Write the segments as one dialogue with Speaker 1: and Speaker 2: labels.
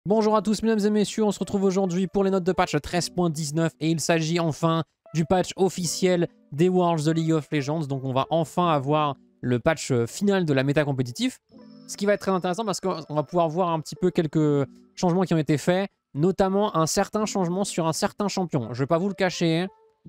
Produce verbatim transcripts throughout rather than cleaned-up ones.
Speaker 1: Bonjour à tous mesdames et messieurs, on se retrouve aujourd'hui pour les notes de patch treize point dix-neuf et il s'agit enfin du patch officiel des Worlds de League of Legends. Donc on va enfin avoir le patch final de la méta compétitive. Ce qui va être très intéressant parce qu'on va pouvoir voir un petit peu quelques changements qui ont été faits, notamment un certain changement sur un certain champion. Je ne vais pas vous le cacher.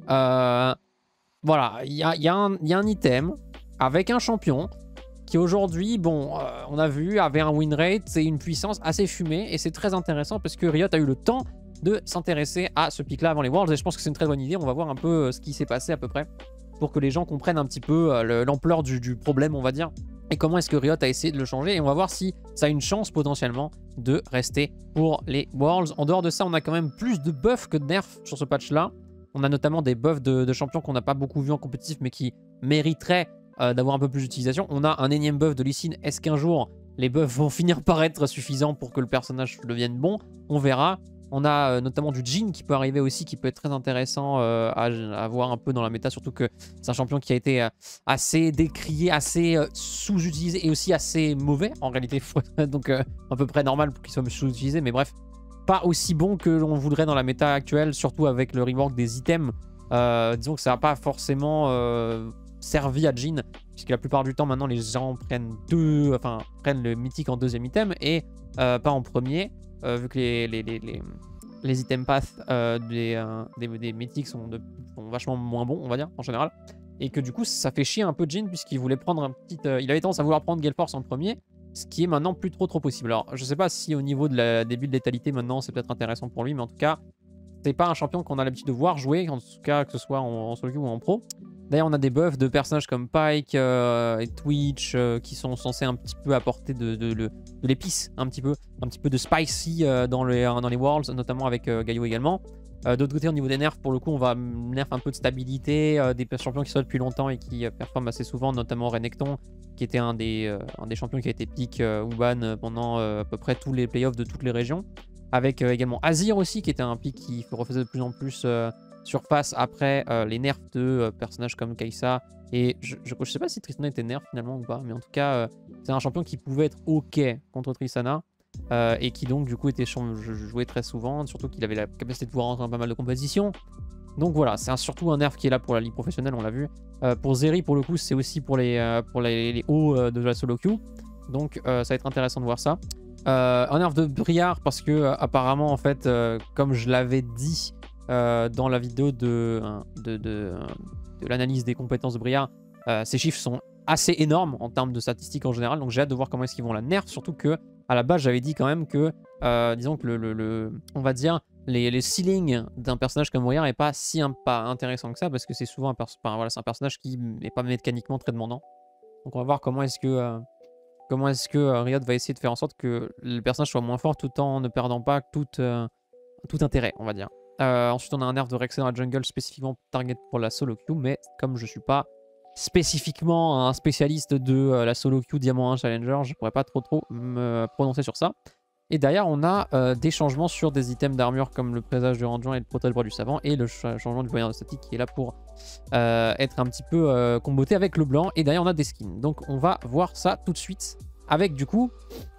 Speaker 1: Euh, voilà, il y a, y a un, y a un item avec un champion qui aujourd'hui, bon, euh, on a vu, avait un win rate et une puissance assez fumée. Et c'est très intéressant parce que Riot a eu le temps de s'intéresser à ce pic-là avant les Worlds. Et je pense que c'est une très bonne idée. On va voir un peu euh, ce qui s'est passé à peu près pour que les gens comprennent un petit peu euh, l'ampleur du, du problème, on va dire. Et comment est-ce que Riot a essayé de le changer. Et on va voir si ça a une chance potentiellement de rester pour les Worlds. En dehors de ça, on a quand même plus de buffs que de nerfs sur ce patch-là. On a notamment des buffs de, de champions qu'on n'a pas beaucoup vu en compétitif, mais qui mériteraient Euh, d'avoir un peu plus d'utilisation. On a un énième buff de Lee Sin. Est-ce qu'un jour les buffs vont finir par être suffisants pour que le personnage devienne bon? On verra. On a euh, notamment du Jhin qui peut arriver aussi, qui peut être très intéressant euh, à, à voir un peu dans la méta, surtout que c'est un champion qui a été euh, assez décrié, assez euh, sous-utilisé et aussi assez mauvais en réalité. Donc euh, à peu près normal pour qu'il soit sous-utilisé, mais bref, pas aussi bon que l'on voudrait dans la méta actuelle, surtout avec le rework des items. Euh, disons que ça n'a pas forcément euh, servi à Jhin, puisque la plupart du temps maintenant les gens prennent deux, enfin prennent le mythique en deuxième item et euh, pas en premier, euh, vu que les, les, les, les, les item paths euh, des, euh, des, des mythiques sont, de, sont vachement moins bons, on va dire, en général. Et que du coup ça fait chier un peu Jhin, puisqu'il voulait prendre un petit... Euh, il avait tendance à vouloir prendre Gale Force en premier, ce qui est maintenant plus trop trop possible. Alors je sais pas si au niveau de la, des builds de létalité maintenant c'est peut-être intéressant pour lui, mais en tout cas c'est pas un champion qu'on a l'habitude de voir jouer, en tout cas que ce soit en, en solo queue ou en pro. D'ailleurs, on a des buffs de personnages comme Pyke euh, et Twitch euh, qui sont censés un petit peu apporter de, de, de, de l'épice, un petit peu, un petit peu de spicy euh, dans, les, dans les Worlds, notamment avec euh, Gaio également. Euh, D'autre côté, au niveau des nerfs, pour le coup, on va nerf un peu de stabilité, euh, des champions qui sont là depuis longtemps et qui euh, performent assez souvent, notamment Renekton, qui était un des, euh, un des champions qui a été pick euh, ou ban pendant euh, à peu près tous les playoffs de toutes les régions. Avec euh, également Azir aussi, qui était un pick qui refaisait de plus en plus euh, surface après euh, les nerfs de euh, personnages comme Kai'Sa. Et je, je, je sais pas si Tristana était nerf finalement ou pas, mais en tout cas, euh, c'est un champion qui pouvait être OK contre Tristana. Euh, et qui donc du coup était joué très souvent, surtout qu'il avait la capacité de pouvoir rentrer dans pas mal de compétitions. Donc voilà, c'est surtout un nerf qui est là pour la ligue professionnelle, on l'a vu. Euh, pour Zeri, pour le coup, c'est aussi pour les, euh, pour les, les hauts euh, de la solo queue. Donc euh, ça va être intéressant de voir ça. Euh, un nerf de Briard parce que euh, apparemment en fait euh, comme je l'avais dit euh, dans la vidéo de, de, de, de l'analyse des compétences de Briard, euh, ces chiffres sont assez énormes en termes de statistiques en général, donc j'ai hâte de voir comment est-ce qu'ils vont la nerf, surtout que à la base j'avais dit quand même que euh, disons que le, le, le on va dire les, les ceilings d'un personnage comme Briard n'est pas si un, pas intéressant que ça, parce que c'est souvent un, enfin, voilà, c'est un personnage qui n'est pas mécaniquement très demandant. Donc on va voir comment est-ce que euh, Comment est-ce que euh, Riot va essayer de faire en sorte que le personnage soit moins fort tout en ne perdant pas tout, euh, tout intérêt, on va dire. Euh, ensuite, on a un nerf de Rexy dans la jungle spécifiquement target pour la solo queue, mais comme je suis pas spécifiquement un spécialiste de euh, la solo queue Diamant un Challenger, je pourrais pas trop trop me prononcer sur ça. Et derrière, on a euh, des changements sur des items d'armure comme le présage du Rangeant et le protège bras du savant, et le ch changement du voyant de statique qui est là pour euh, être un petit peu euh, comboté avec le blanc. Et derrière, on a des skins. Donc, on va voir ça tout de suite avec du coup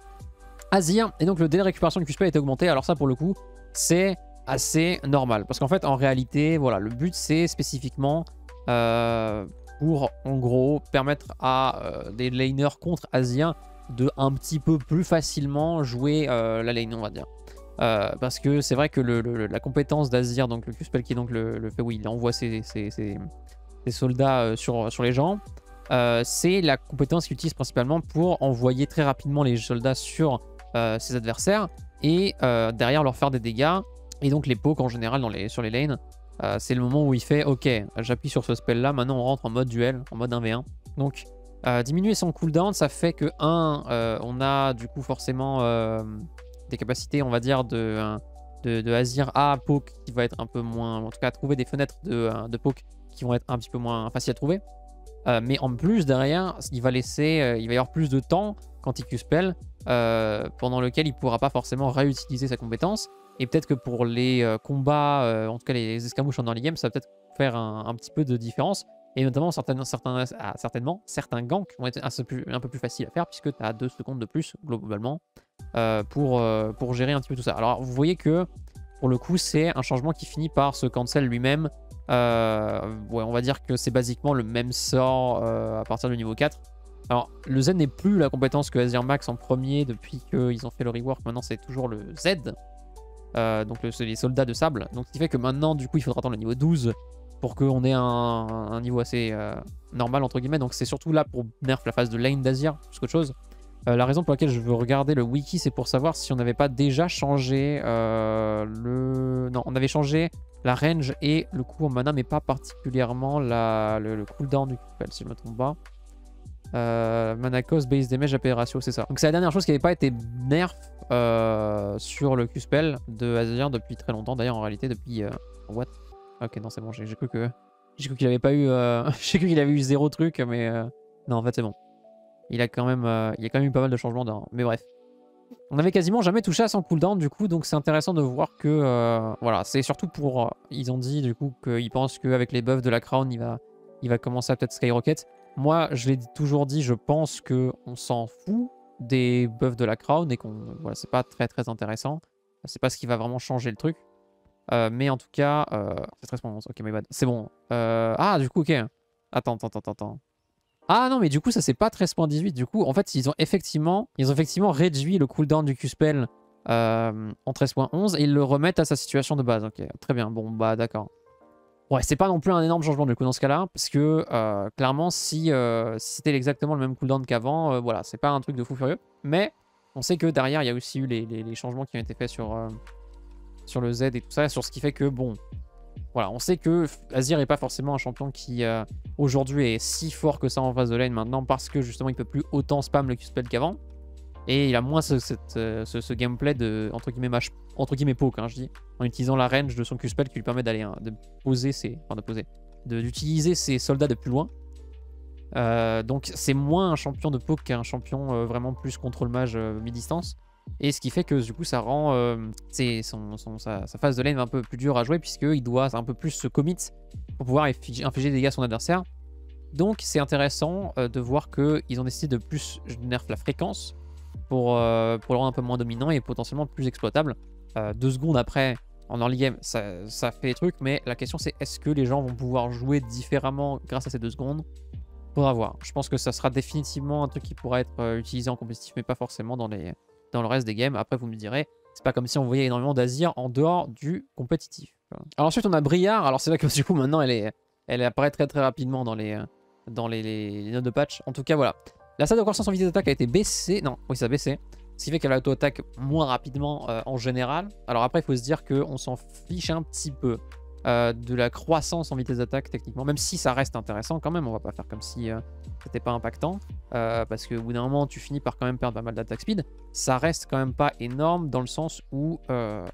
Speaker 1: Azir. Et donc, le délai de récupération du Q spell a été augmenté. Alors, ça, pour le coup, c'est assez normal. Parce qu'en fait, en réalité, voilà, le but, c'est spécifiquement euh, pour, en gros, permettre à euh, des laners contre Azir de un petit peu plus facilement jouer euh, la lane, on va dire. Euh, parce que c'est vrai que le, le, la compétence d'Azir, donc le Q-spell qui est donc le, le fait où il envoie ses, ses, ses, ses soldats euh, sur, sur les gens, euh, c'est la compétence qu'il utilise principalement pour envoyer très rapidement les soldats sur euh, ses adversaires et euh, derrière leur faire des dégâts. Et donc les pokes en général dans les, sur les lanes, euh, c'est le moment où il fait ok, j'appuie sur ce spell là, maintenant on rentre en mode duel, en mode un v un. Donc Euh, diminuer son cooldown, ça fait que un, euh, on a du coup forcément euh, des capacités, on va dire, de, de, de Azir à poke qui va être un peu moins, en tout cas trouver des fenêtres de, de poke qui vont être un petit peu moins faciles à trouver. Euh, mais en plus derrière, il va laisser, euh, il va y avoir plus de temps quand il Q-spell, euh, pendant lequel il ne pourra pas forcément réutiliser sa compétence. Et peut-être que pour les euh, combats, euh, en tout cas les escarmouches en early game, ça va peut-être faire un, un petit peu de différence. Et notamment, certains, certains, ah, certainement, certains ganks vont être un peu plus, un peu plus faciles à faire puisque tu as deux secondes de plus, globalement, euh, pour, euh, pour gérer un petit peu tout ça. Alors, vous voyez que, pour le coup, c'est un changement qui finit par se cancel lui-même. Euh, ouais, on va dire que c'est basiquement le même sort euh, à partir du niveau quatre. Alors, le Z n'est plus la compétence que Azir Max en premier depuis qu'ils ont fait le rework. Maintenant, c'est toujours le Z. Euh, donc, c'est les soldats de sable. Donc, ce qui fait que maintenant, du coup, il faudra attendre le niveau douze pour qu'on ait un, un niveau assez euh, normal, entre guillemets. Donc, c'est surtout là pour nerf la phase de lane d'Azir, plus qu'autre chose. Euh, la raison pour laquelle je veux regarder le wiki, c'est pour savoir si on n'avait pas déjà changé euh, le... Non, on avait changé la range et le coût en mana, mais pas particulièrement la... le, le cooldown du Q-spell, si je me trompe pas. Euh, mana cost, base damage, A P ratio, c'est ça. Donc c'est la dernière chose qui n'avait pas été nerf euh, sur le Q-spell de Azir depuis très longtemps. D'ailleurs, en réalité, depuis... Euh... What? Ok, non, c'est bon, j'ai cru que... J'ai cru qu'il avait pas eu... Euh... j'ai cru qu'il avait eu zéro truc, mais... Euh... Non, en fait, c'est bon. Il a quand même, euh, il y a quand même eu pas mal de changements dedans. Mais bref. On avait quasiment jamais touché à son cooldown du coup, donc c'est intéressant de voir que... Euh, voilà, c'est surtout pour... Euh, ils ont dit du coup qu'ils pensent qu'avec les buffs de la crown, il va, il va commencer à peut-être skyrocket. Moi, je l'ai toujours dit, je pense qu'on s'en fout des buffs de la crown et qu'on... Voilà, c'est pas très très intéressant. C'est pas ce qui va vraiment changer le truc. Euh, mais en tout cas... Euh, c'est très bon, ok, my bad. C'est bon. Euh, ah, du coup, ok. Attends, attends, attends, attends. Ah non, mais du coup, ça c'est pas treize point dix-huit. Du coup, en fait, ils ont effectivement, ils ont effectivement réduit le cooldown du Q-spell euh, en treize point onze et ils le remettent à sa situation de base. Ok, très bien. Bon, bah d'accord. Ouais, c'est pas non plus un énorme changement du coup dans ce cas-là, parce que euh, clairement, si, euh, si c'était exactement le même cooldown qu'avant, euh, voilà, c'est pas un truc de fou furieux. Mais on sait que derrière, il y a aussi eu les, les, les changements qui ont été faits sur, euh, sur le Z et tout ça, sur ce qui fait que, bon, voilà, on sait que Azir n'est pas forcément un champion qui euh, aujourd'hui est si fort que ça en phase de lane maintenant parce que justement il peut plus autant spam le Q-spell qu'avant et il a moins ce, cette, euh, ce, ce gameplay de entre guillemets match, entre guillemets poke, hein, je dis, en utilisant la range de son Q-spell qui lui permet d'aller hein, de poser ses, enfin de poser, d'utiliser ses soldats de plus loin. Euh, donc c'est moins un champion de poke qu'un champion euh, vraiment plus contrôle mage euh, mi-distance. Et ce qui fait que du coup ça rend euh, son, son, sa, sa phase de lane un peu plus dure à jouer puisqu'il doit un peu plus se commit pour pouvoir infliger des dégâts à son adversaire. Donc c'est intéressant euh, de voir qu'ils ont décidé de plus nerf la fréquence pour, euh, pour le rendre un peu moins dominant et potentiellement plus exploitable. Euh, deux secondes après en early game ça, ça fait des trucs, mais la question c'est est-ce que les gens vont pouvoir jouer différemment grâce à ces deux secondes? Faudra voir. Je pense que ça sera définitivement un truc qui pourra être euh, utilisé en compétitif mais pas forcément dans les... dans le reste des games. Après, vous me direz, c'est pas comme si on voyait énormément d'Azir en dehors du compétitif. Alors ensuite, on a Briar. Alors c'est vrai que du coup, maintenant, elle, est, elle apparaît très très rapidement dans les, dans les, les, les notes de patch. En tout cas, voilà. La salle de croissance en vitesse d'attaque a été baissée. Non, oui, ça a baissé. Ce qui fait qu'elle auto-attaque moins rapidement euh, en général. Alors après, il faut se dire qu'on s'en fiche un petit peu euh, de la croissance en vitesse d'attaque techniquement. Même si ça reste intéressant quand même. On va pas faire comme si euh, c'était pas impactant. Euh, parce qu'au bout d'un moment, tu finis par quand même perdre pas mal d'attaque speed. Ça reste quand même pas énorme dans le sens où euh,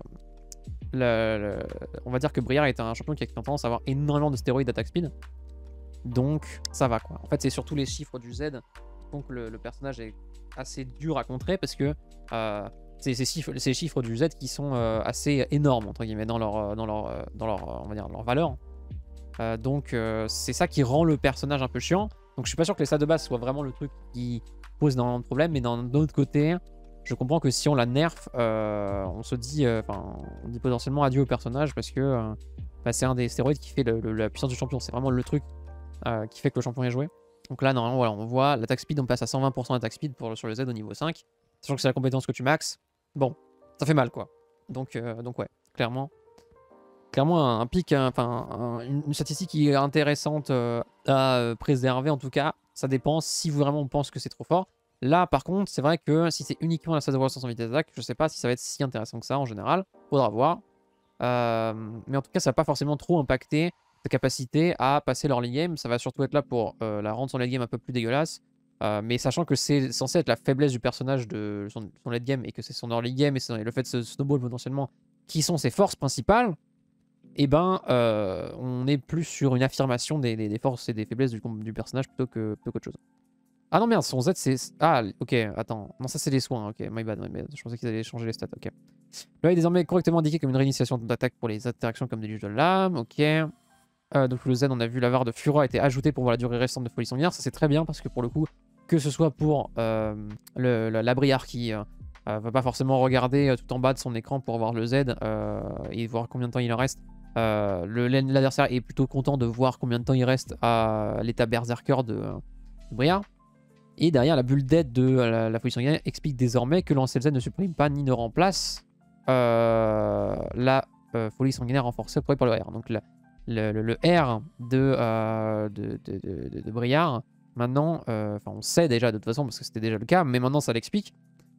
Speaker 1: le, le, on va dire que Briar est un champion qui a tendance à avoir énormément de stéroïdes d'attaque speed. Donc ça va quoi. En fait, c'est surtout les chiffres du Z. Donc le, le personnage est assez dur à contrer parce que euh, c'est ces chiffres, ces chiffres du Z qui sont euh, assez énormes entre guillemets dans leur, dans leur, dans leur, on va dire, leur valeur. Euh, donc euh, c'est ça qui rend le personnage un peu chiant. Donc je suis pas sûr que les stats de base soient vraiment le truc qui pose énormément de problèmes, mais d'un autre côté, je comprends que si on la nerf, euh, on se dit, enfin, euh, on dit potentiellement adieu au personnage parce que euh, bah, c'est un des stéroïdes qui fait le, le, la puissance du champion. C'est vraiment le truc euh, qui fait que le champion est joué. Donc là, normalement, voilà, on voit l'attaque speed, on passe à cent vingt pour cent d'attaque speed pour, sur le Z au niveau cinq. Sachant que c'est la compétence que tu max. Bon, ça fait mal quoi. Donc, euh, donc ouais, clairement. Clairement, un, un pic, enfin, un, une, une statistique qui est intéressante euh, à euh, préserver en tout cas. Ça dépend si vraiment on pense que c'est trop fort. Là, par contre, c'est vrai que si c'est uniquement la phase de croissance en vitesse d'attaque, je sais pas si ça va être si intéressant que ça en général. Faudra voir. Euh, mais en tout cas, ça va pas forcément trop impacter ta capacité à passer leur late game. Ça va surtout être là pour euh, la rendre son late game un peu plus dégueulasse. Euh, mais sachant que c'est censé être la faiblesse du personnage de son, son late game et que c'est son early game et, son, et le fait de se snowball potentiellement qui sont ses forces principales, et eh ben euh, on est plus sur une affirmation des, des, des forces et des faiblesses du, du personnage plutôt que plutôt qu'autre chose. Ah non merde, son Z c'est... Ah ok, attends. Non ça c'est les soins, ok, my bad, my bad. Je pensais qu'ils allaient changer les stats, ok. Là il est désormais correctement indiqué comme une réinitiation d'attaque pour les interactions comme des juges de l'âme, ok. Euh, donc le Z, on a vu l'avare de Fura a été ajouté pour voir la durée restante de Folie Sanguinaire. Ça c'est très bien parce que pour le coup, que ce soit pour euh, le, la, la Briare qui euh, euh, va pas forcément regarder euh, tout en bas de son écran pour voir le Z euh, et voir combien de temps il en reste. Euh, L'adversaire est plutôt content de voir combien de temps il reste à l'état berserker de, de Briare. Et derrière, la bulle d'aide de la, la Folie Sanguinaire explique désormais que lancer le Z ne supprime pas ni ne remplace euh, la euh, Folie Sanguinaire renforcée pour le R. Donc la, le, le, le R de, euh, de, de, de, de, de Briare, maintenant, euh, enfin on sait déjà de toute façon parce que c'était déjà le cas, mais maintenant ça l'explique.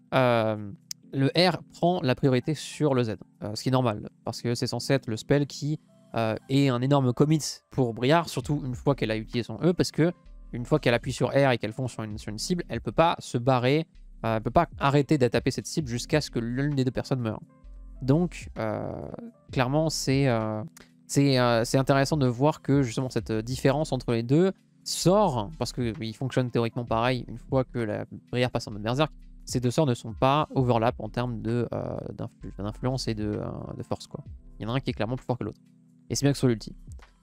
Speaker 1: Euh, le R prend la priorité sur le Z, euh, ce qui est normal, parce que c'est censé être le spell qui euh, est un énorme commit pour Briare, surtout une fois qu'elle a utilisé son E, parce que une fois qu'elle appuie sur R et qu'elle fonce sur une, sur une cible, elle peut pas se barrer, euh, elle peut pas arrêter d'attaquer cette cible jusqu'à ce que l'une des deux personnes meure. Donc, euh, clairement, c'est euh, c'est euh, intéressant de voir que justement cette différence entre les deux sort, parce qu'ils fonctionnent théoriquement pareil une fois que la Briare passe en mode berserk. Ces deux sorts ne sont pas overlap en termes d'influence euh, et de, euh, de force, quoi. Il y en a un qui est clairement plus fort que l'autre. Et c'est bien que ce soit l'ulti.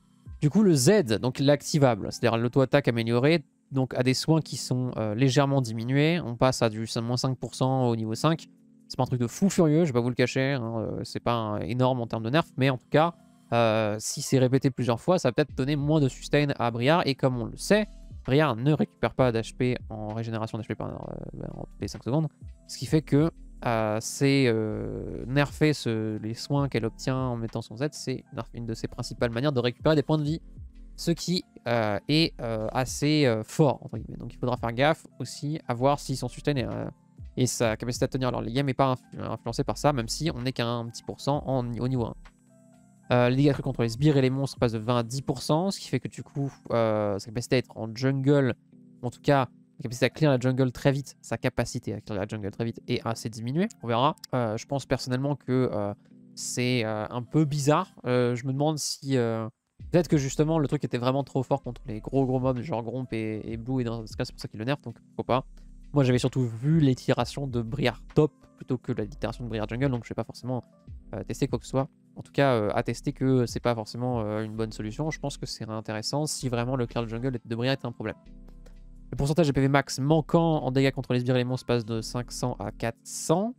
Speaker 1: Du coup, le Z, donc l'activable, c'est-à-dire l'auto-attaque améliorée, donc a des soins qui sont euh, légèrement diminués. On passe à du moins cinq pour cent au niveau cinq. C'est pas un truc de fou furieux, je vais pas vous le cacher. Hein, euh, c'est pas un, énorme en termes de nerfs, mais en tout cas, euh, si c'est répété plusieurs fois, ça va peut-être donner moins de sustain à Briare. Et comme on le sait, Briare ne récupère pas d'H P en régénération d'H P par euh, en toutes les cinq secondes. Ce qui fait que euh, c'est euh, nerfer ce, les soins qu'elle obtient en mettant son Z, c'est une de ses principales manières de récupérer des points de vie. Ce qui euh, est euh, assez euh, fort, entre guillemets. Donc il faudra faire gaffe aussi à voir si son sustain est, euh, et sa capacité à tenir leur les games n'est pas influ influencée par ça, même si on n'est qu'à un petit pourcent en, au niveau un. Euh, les dégâts accrus contre les sbires et les monstres passent de vingt à dix pour cent, ce qui fait que du coup, euh, sa capacité à être en jungle, en tout cas, sa capacité à clear la jungle très vite, sa capacité à clear la jungle très vite est assez diminuée, on verra. Euh, je pense personnellement que euh, c'est euh, un peu bizarre. Euh, je me demande si... Euh, peut-être que justement, le truc était vraiment trop fort contre les gros gros mobs, genre Gromp et, et Blue, et dans ce cas, c'est pour ça qu'il le nerf, donc pourquoi pas. Moi, j'avais surtout vu l'itération de Briare top plutôt que l'itération de Briare jungle, donc je vais pas forcément euh, tester quoi que ce soit. En tout cas, euh, attester que c'est pas forcément euh, une bonne solution. Je pense que c'est intéressant si vraiment le clear jungle de Briare est un problème. Le pourcentage de P V max manquant en dégâts contre les sbires et les monstres passe de cinq cents à quatre cents.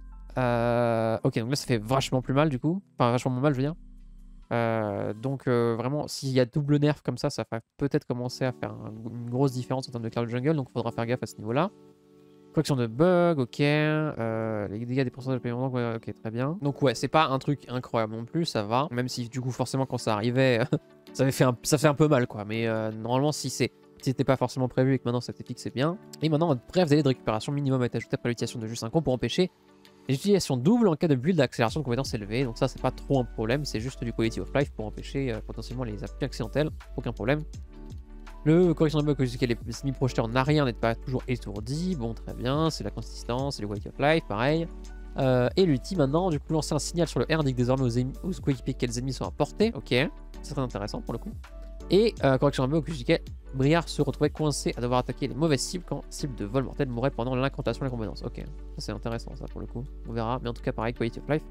Speaker 1: Euh, ok, donc là, ça fait vachement plus mal du coup. Enfin, vachement moins mal, je veux dire. Euh, donc euh, vraiment, s'il y a double nerf comme ça, ça va peut-être commencer à faire un, une grosse différence en termes de clear jungle. Donc il faudra faire gaffe à ce niveau-là. Correction de bug, ok. Euh, les dégâts des pourcentages de paiement, ouais, ok, très bien. Donc ouais, c'est pas un truc incroyable non plus, ça va. Même si du coup, forcément, quand ça arrivait, ça, avait fait un, ça fait un peu mal, quoi. Mais euh, normalement, si c'est si c'était pas forcément prévu et que maintenant ça t'épique, c'est bien. Et maintenant, votre bref délai de récupération minimum est ajouté après l'utilisation de juste un con pour empêcher l'utilisation double en cas de build d'accélération de compétences élevée. Donc ça, c'est pas trop un problème, c'est juste du quality of life pour empêcher euh, potentiellement les appuis accidentels, aucun problème. Le correction de bug, que les semi-projetés en arrière n'êtes pas toujours étourdi. Bon, très bien, c'est la consistance, c'est le quality of life, pareil. Euh, et l'ulti maintenant, du coup, lancer un signal sur le R indique désormais aux, aux coéquipiers quels ennemis sont à portée. Ok, c'est très intéressant pour le coup. Et euh, correction de bug, que Briare se retrouvait coincé à devoir attaquer les mauvaises cibles quand cible de vol mortel mourrait pendant l'incantation de la compétence. Ok, ça c'est intéressant ça pour le coup, on verra. Mais en tout cas, pareil, quality of life.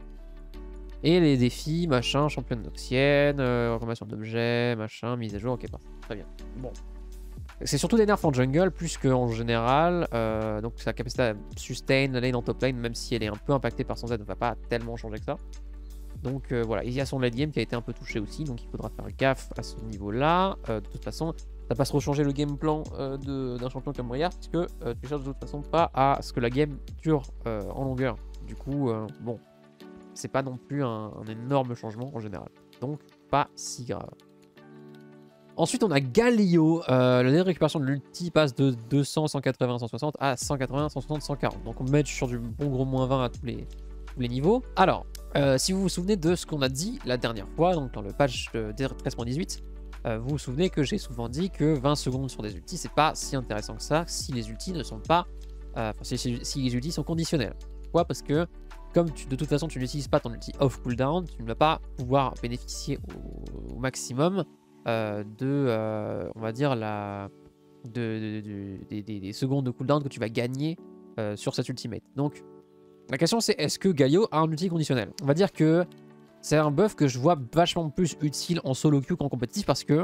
Speaker 1: Et les défis, machin, championne noxienne, euh, recommandation d'objets, machin, mise à jour, ok, parfait. Très bien. Bon. C'est surtout des nerfs en jungle, plus qu'en général. Euh, donc sa capacité à sustain lane en top lane, même si elle est un peu impactée par son Z, ne va pas tellement changer que ça. Donc euh, voilà, il y a son late game qui a été un peu touché aussi, donc il faudra faire gaffe à ce niveau-là. Euh, de toute façon, ça va pas trop changer le game plan euh, d'un champion comme Briare, puisque euh, tu cherches de toute façon pas à ce que la game dure euh, en longueur. Du coup, euh, bon, c'est pas non plus un, un énorme changement en général. Donc, pas si grave. Ensuite, on a Galio. Euh, le délai de récupération de l'ulti passe de deux cents, cent quatre-vingts, cent soixante à cent quatre-vingts, cent soixante, cent quarante. Donc, on met sur du bon gros moins vingt à tous les, tous les niveaux. Alors, euh, si vous vous souvenez de ce qu'on a dit la dernière fois, donc dans le patch de treize point dix-huit, euh, vous vous souvenez que j'ai souvent dit que vingt secondes sur des ultis, c'est pas si intéressant que ça si les ultis ne sont pas. Euh, si, si, si les ultis sont conditionnels. Pourquoi? Parce que comme tu, de toute façon tu n'utilises pas ton ulti off cooldown, tu ne vas pas pouvoir bénéficier au, au maximum euh, de, euh, on va dire, la, de, de, de, de, des, des secondes de cooldown que tu vas gagner euh, sur cette ultimate. Donc, la question c'est, est-ce que Galio a un ulti conditionnel? On va dire que c'est un buff que je vois vachement plus utile en solo queue qu'en compétitif parce que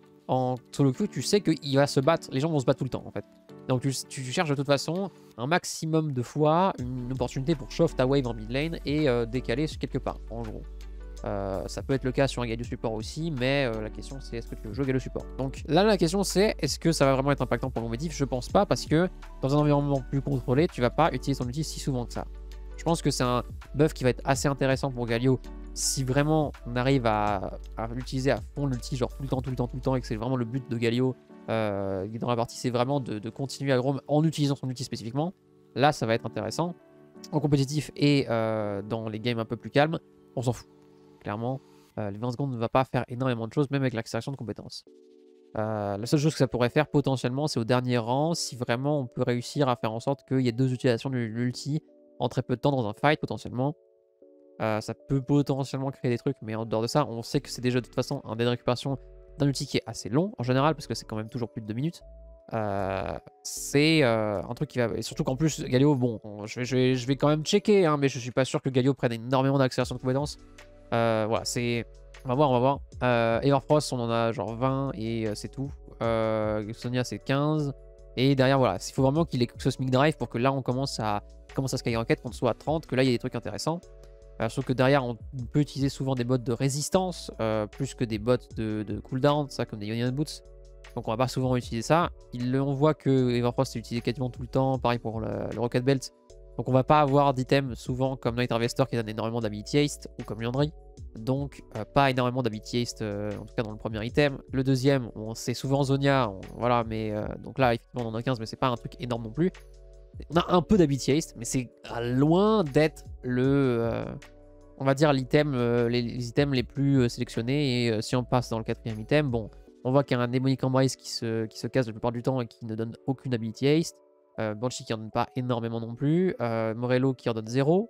Speaker 1: en solo queue, tu sais qu'il va se battre, les gens vont se battre tout le temps en fait. Donc tu, tu cherches de toute façon un maximum de fois une opportunité pour chauffer ta wave en mid lane et euh, décaler quelque part, en gros. Euh, ça peut être le cas sur un Galio support aussi, mais euh, la question c'est est-ce que tu veux jouer Galio support. Donc là la question c'est est-ce que ça va vraiment être impactant pour le compétitif? Je pense pas parce que dans un environnement plus contrôlé, tu vas pas utiliser ton ulti si souvent que ça. Je pense que c'est un buff qui va être assez intéressant pour Galio si vraiment on arrive à, à l'utiliser à fond l'ulti, genre tout le temps, tout le temps, tout le temps, et que c'est vraiment le but de Galio euh, dans la partie, c'est vraiment de, de continuer à Grom en utilisant son ulti spécifiquement. Là ça va être intéressant. En compétitif et euh, dans les games un peu plus calmes, on s'en fout. Clairement, euh, les vingt secondes ne va pas faire énormément de choses, même avec l'accélération de compétences. Euh, la seule chose que ça pourrait faire potentiellement, c'est au dernier rang, si vraiment on peut réussir à faire en sorte qu'il y ait deux utilisations de l'ulti en très peu de temps dans un fight, potentiellement. Euh, ça peut potentiellement créer des trucs, mais en dehors de ça, on sait que c'est déjà de toute façon un délai de récupération d'un ulti qui est assez long, en général, parce que c'est quand même toujours plus de deux minutes. Euh, c'est euh, un truc qui va... Et surtout qu'en plus, Galio, bon, je vais, je vais, je vais quand même checker, hein, mais je suis pas sûr que Galio prenne énormément d'accélération de compétences. Euh, voilà, c'est... On va voir, on va voir. Euh, Everfrost, on en a genre vingt et euh, c'est tout. Euh, Sonia, c'est quinze. Et derrière, voilà, il faut vraiment qu'il ait ce Smic Drive pour que là, on commence à, commence à skyrocket, qu'on soit à trente, que là, il y a des trucs intéressants. Euh, sauf que derrière, on peut utiliser souvent des bots de résistance, euh, plus que des bots de, de cooldown, ça, comme des Union Boots. Donc on va pas souvent utiliser ça. Il, on voit que Everfrost est utilisé quasiment tout le temps, pareil pour le, le Rocket Belt. Donc on va pas avoir d'items souvent comme Night Harvester qui donne énormément d'ability haste ou comme Liandry. Donc euh, pas énormément d'ability haste euh, en tout cas dans le premier item. Le deuxième, c'est souvent Zonia, on, voilà, mais euh, donc là effectivement on en a quinze mais c'est pas un truc énorme non plus. On a un peu d'ability haste mais c'est loin d'être le, euh, on va dire l'item, euh, les, les items les plus euh, sélectionnés. Et euh, si on passe dans le quatrième item, bon, on voit qu'il y a un Demonic Embrace qui se, qui se casse la plupart du temps et qui ne donne aucune ability haste. Euh, Banshee qui en donne pas énormément non plus. Euh, Morello qui en donne zéro.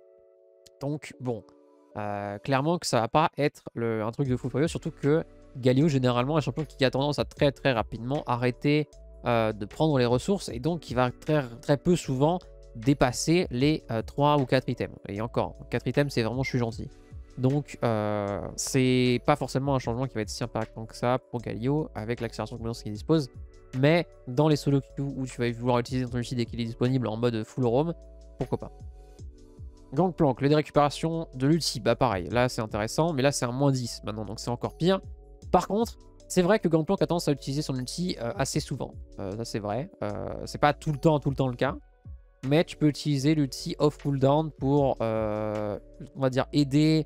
Speaker 1: Donc bon, euh, clairement que ça va pas être le, un truc de fou furieux. Surtout que Galio généralement est un champion qui a tendance à très très rapidement arrêter euh, de prendre les ressources. Et donc qui va très, très peu souvent dépasser les euh, trois ou quatre items. Et encore, quatre items c'est vraiment je suis gentil. Donc euh, c'est pas forcément un changement qui va être si impactant que ça pour Galio avec l'accélération de compétences qu'il dispose. Mais dans les solo queues où tu vas vouloir utiliser ton ulti dès qu'il est disponible en mode full roam, pourquoi pas. Gangplank, le dé récupération de l'ulti, bah pareil, là c'est intéressant, mais là c'est un moins dix maintenant, donc c'est encore pire. Par contre, c'est vrai que Gangplank a tendance à utiliser son ulti euh, assez souvent, euh, ça c'est vrai. Euh, c'est pas tout le temps, tout le temps le cas, mais tu peux utiliser l'ulti off cooldown pour, euh, on va dire, aider,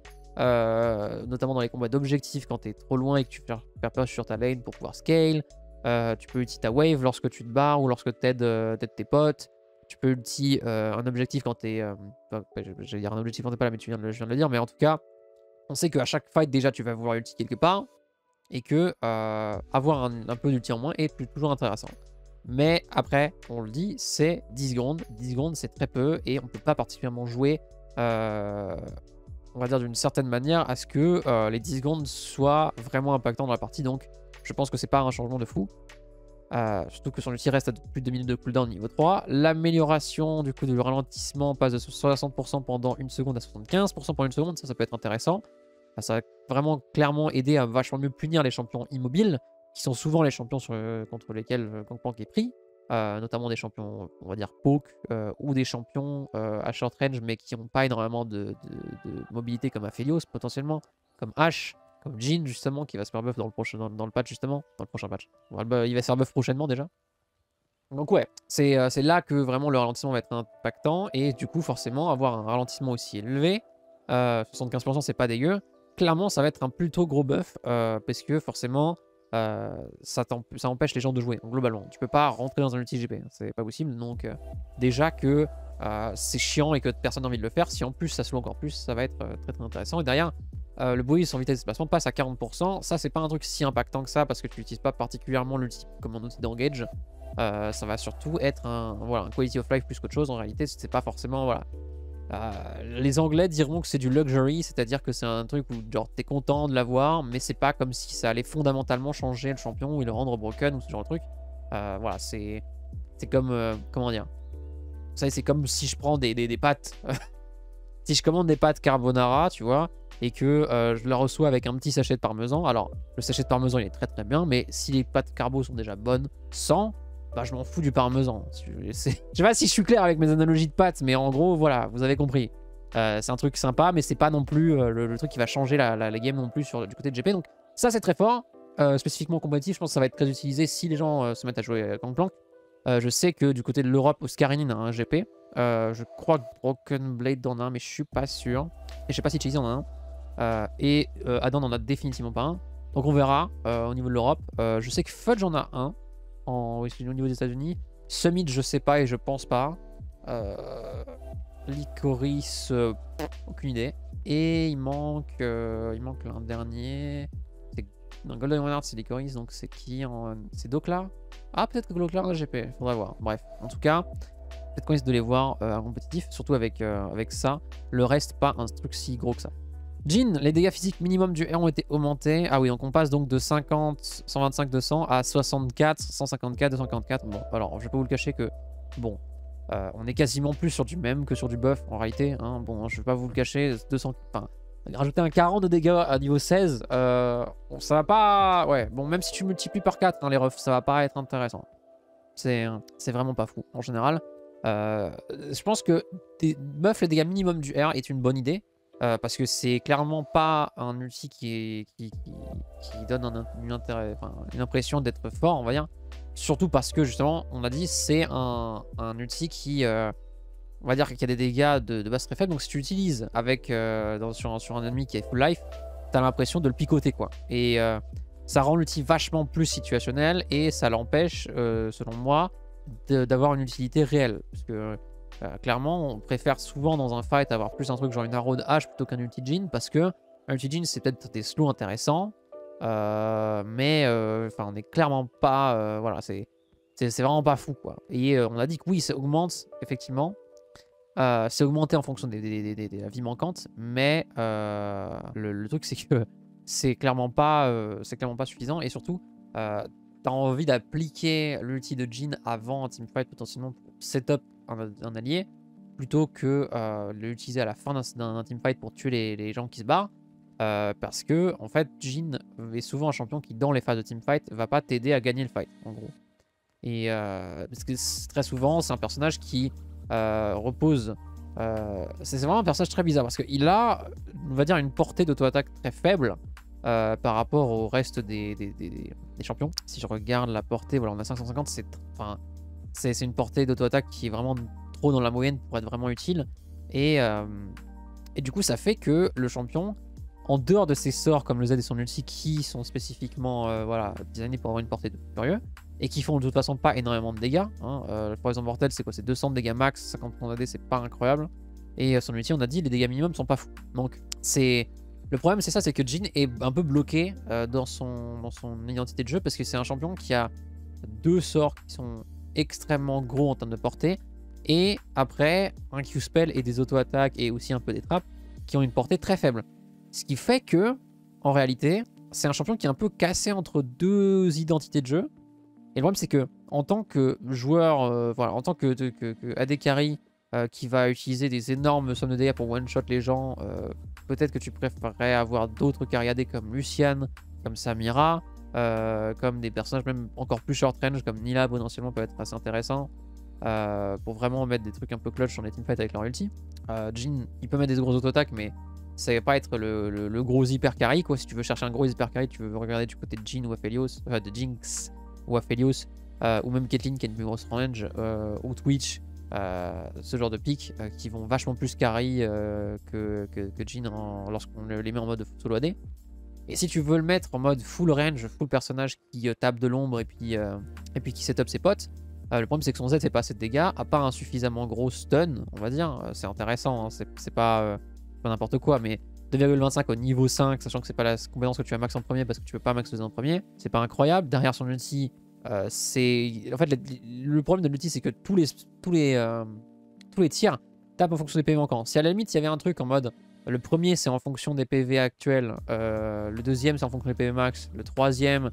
Speaker 1: euh, notamment dans les combats d'objectifs quand t'es trop loin et que tu perds push sur ta lane pour pouvoir scale. Euh, tu peux ulti ta wave lorsque tu te barres ou lorsque tu aides euh, tes potes. Tu peux ulti euh, un objectif quand t'es... Euh, enfin, j'allais dire un objectif quand t'es pas là, mais tu viens de le, je viens de le dire. Mais en tout cas, on sait qu'à chaque fight, déjà, tu vas vouloir ulti quelque part. Et que euh, avoir un, un peu d'ulti en moins est toujours intéressant. Mais après, on le dit, c'est dix secondes. dix secondes, c'est très peu. Et on peut pas particulièrement jouer, euh, on va dire d'une certaine manière, à ce que euh, les dix secondes soient vraiment impactants dans la partie. Donc, je pense que c'est pas un changement de fou. Euh, surtout que son ulti reste à plus de deux minutes de cooldown niveau trois. L'amélioration du coup de ralentissement passe de soixante pour cent pendant une seconde à soixante-quinze pour cent pendant une seconde. Ça, ça peut être intéressant. Ça va vraiment clairement aider à vachement mieux punir les champions immobiles, qui sont souvent les champions sur, euh, contre lesquels Gangplank est pris. Euh, notamment des champions, on va dire, poke, euh, ou des champions euh, à short range, mais qui n'ont pas énormément de, de, de mobilité comme Aphelios potentiellement, comme Ashe. Comme Jhin justement qui va se faire buff dans le prochain dans, dans le patch justement dans le prochain patch il va se faire buff prochainement déjà, donc ouais c'est euh, là que vraiment le ralentissement va être impactant et du coup forcément avoir un ralentissement aussi élevé, euh, soixante-quinze pour cent c'est pas dégueu, clairement ça va être un plutôt gros buff euh, parce que forcément euh, ça, ça empêche les gens de jouer donc, globalement tu peux pas rentrer dans un ulti G P, c'est pas possible, donc euh, déjà que euh, c'est chiant et que personne n'a envie de le faire, si en plus ça slow encore plus ça va être euh, très très intéressant. Et derrière Euh, le bruit sans vitesse de déplacement passe à quarante pour cent. Ça, c'est pas un truc si impactant que ça parce que tu n'utilises pas particulièrement l'ulti comme un outil d'engage. Euh, ça va surtout être un, voilà, un quality of life plus qu'autre chose. En réalité, c'est pas forcément. Voilà. Euh, les Anglais diront que c'est du luxury, c'est-à-dire que c'est un truc où genre t'es content de l'avoir, mais c'est pas comme si ça allait fondamentalement changer le champion ou le rendre broken ou ce genre de truc. Euh, voilà, c'est c'est comme. Euh, comment dire ça, c'est comme si je prends des, des, des pâtes. Si je commande des pâtes carbonara, tu vois. et que euh, je la reçois avec un petit sachet de parmesan. Alors, le sachet de parmesan, il est très très bien, mais si les pâtes carbo sont déjà bonnes sans, bah je m'en fous du parmesan. Je sais pas si je suis clair avec mes analogies de pâtes, mais en gros, voilà, vous avez compris. Euh, c'est un truc sympa, mais c'est pas non plus euh, le, le truc qui va changer la, la, la game non plus sur, du côté de G P. Donc ça, c'est très fort. Euh, spécifiquement compétitif, je pense que ça va être très utilisé si les gens euh, se mettent à jouer Gangplank. Euh, je sais que du côté de l'Europe, Oscarinin a un G P. Euh, je crois que Broken Blade en a un, mais je suis pas sûr. Et je sais pas si Cheesy en a un. Euh, et euh, Adam n'en a définitivement pas un. Donc on verra euh, au niveau de l'Europe. Euh, je sais que Fudge en a un en, au niveau des États-Unis. Summit, je sais pas et je pense pas. Euh, Licorice, euh, aucune idée. Et il manque, euh, il manque l'un dernier. Non, Golden Renard, c'est Licorice, donc c'est qui en... C'est Dokla. Ah, peut-être que Dokla en G P, faudra voir. Bref, en tout cas, peut-être qu'on risque de les voir euh, en compétitif, surtout avec, euh, avec ça. Le reste, pas un truc si gros que ça. Jhin, les dégâts physiques minimum du R ont été augmentés. Ah oui, donc on passe donc de cinquante, cent vingt-cinq, deux cents à soixante-quatre, cent cinquante-quatre, deux cent quarante-quatre. Bon, alors, je vais pas vous le cacher que, bon, euh, on est quasiment plus sur du même que sur du buff, en réalité. Hein. Bon, je vais pas vous le cacher, deux cents... Enfin, rajouter un quarante de dégâts à niveau seize, euh, bon, ça va pas... Ouais, bon, même si tu multiplies par quatre, hein, les refs, ça va pas être intéressant. C'est vraiment pas fou, en général. Euh, je pense que buff les dégâts minimum du R est une bonne idée. Euh, parce que c'est clairement pas un ulti qui, est, qui, qui, qui donne un, une, intérêt, enfin, une impression d'être fort, on va dire. Surtout parce que, justement, on a dit, c'est un, un ulti qui... Euh, on va dire qu'il y a des dégâts de, de base très faibles. Donc si tu l'utilises avec euh, dans, sur, sur un ennemi qui est full life, t'as l'impression de le picoter, quoi. Et euh, ça rend l'ulti vachement plus situationnel et ça l'empêche, euh, selon moi, d'avoir une utilité réelle. Parce que euh, clairement, on préfère souvent dans un fight avoir plus un truc genre une arrow de hache plutôt qu'un ulti Jhin, parce que un ulti Jhin, c'est peut-être des slows intéressants, euh, mais euh, on n'est clairement pas... Euh, voilà, c'est vraiment pas fou, quoi. Et euh, on a dit que oui, ça augmente, effectivement. Euh, c'est augmenté en fonction des, des, des, des, des vies manquantes, mais euh, le, le truc c'est que c'est clairement pas euh, c'est clairement pas suffisant, et surtout euh, t'as envie d'appliquer l'ulti de Jhin avant un teamfight potentiellement pour setup un, un allié plutôt que euh, l'utiliser à la fin d'un teamfight pour tuer les, les gens qui se barrent, euh, parce que en fait Jhin est souvent un champion qui dans les phases de teamfight va pas t'aider à gagner le fight en gros, et euh, parce que très souvent c'est un personnage qui Euh, repose. Euh, c'est vraiment un personnage très bizarre parce qu'il a, on va dire, une portée d'auto-attaque très faible euh, par rapport au reste des, des, des, des champions. Si je regarde la portée, voilà, on a cinq cent cinquante, c'est enfin, c'est une portée d'auto-attaque qui est vraiment trop dans la moyenne pour être vraiment utile. Et, euh, et du coup, ça fait que le champion, en dehors de ses sorts comme le Z et son ulti qui sont spécifiquement euh, voilà, designés pour avoir une portée de furieux, et qui font de toute façon pas énormément de dégâts. Hein. Euh, le Poison Mortel, c'est quoi? C'est deux cents de dégâts max, cinquante points d'A D, c'est pas incroyable. Et euh, son ulti, on a dit, les dégâts minimums sont pas fous. Donc, c'est le problème, c'est ça, c'est que Jhin est un peu bloqué euh, dans, son, dans son identité de jeu, parce que c'est un champion qui a deux sorts qui sont extrêmement gros en termes de portée, et après, un Q-spell et des auto-attaques, et aussi un peu des trappes, qui ont une portée très faible. Ce qui fait que, en réalité, c'est un champion qui est un peu cassé entre deux identités de jeu. Et le problème, c'est que en tant que joueur, euh, voilà, en tant que, que, que A D carry euh, qui va utiliser des énormes sommes de dégâts pour one-shot les gens, euh, peut-être que tu préférerais avoir d'autres carry A D comme Lucian, comme Samira, euh, comme des personnages même encore plus short range comme Nilah potentiellement peut être assez intéressant euh, pour vraiment mettre des trucs un peu clutch sur les teamfights avec leur ulti. Euh, Jhin, il peut mettre des gros auto-attaques, mais ça va pas être le, le, le gros hyper carry, quoi. Si tu veux chercher un gros hyper carry, tu veux regarder du côté de Jhin ou Aphelios, enfin de Jinx ou Aphelios, euh, ou même Caitlyn qui a une plus grosse range, euh, ou Twitch, euh, ce genre de pics euh, qui vont vachement plus carry euh, que, que, que Jhin lorsqu'on les met en mode solo A D. Et si tu veux le mettre en mode full range, full personnage qui euh, tape de l'ombre et puis euh, et puis qui setup ses potes, euh, le problème c'est que son Z fait pas assez de dégâts, à part un suffisamment gros stun, on va dire, euh, c'est intéressant, hein, c'est pas, euh, pas n'importe quoi, mais deux virgule vingt-cinq au niveau cinq, sachant que c'est pas la compétence que tu as max en premier parce que tu peux pas max en premier, c'est pas incroyable. Derrière son ulti, euh, c'est... En fait, le, le problème de l'ulti, c'est que tous les, tous, les, euh, tous les tirs tapent en fonction des P V manquants. Si à la limite, il y avait un truc en mode, le premier, c'est en fonction des P V actuels, euh, le deuxième, c'est en fonction des P V max, le troisième,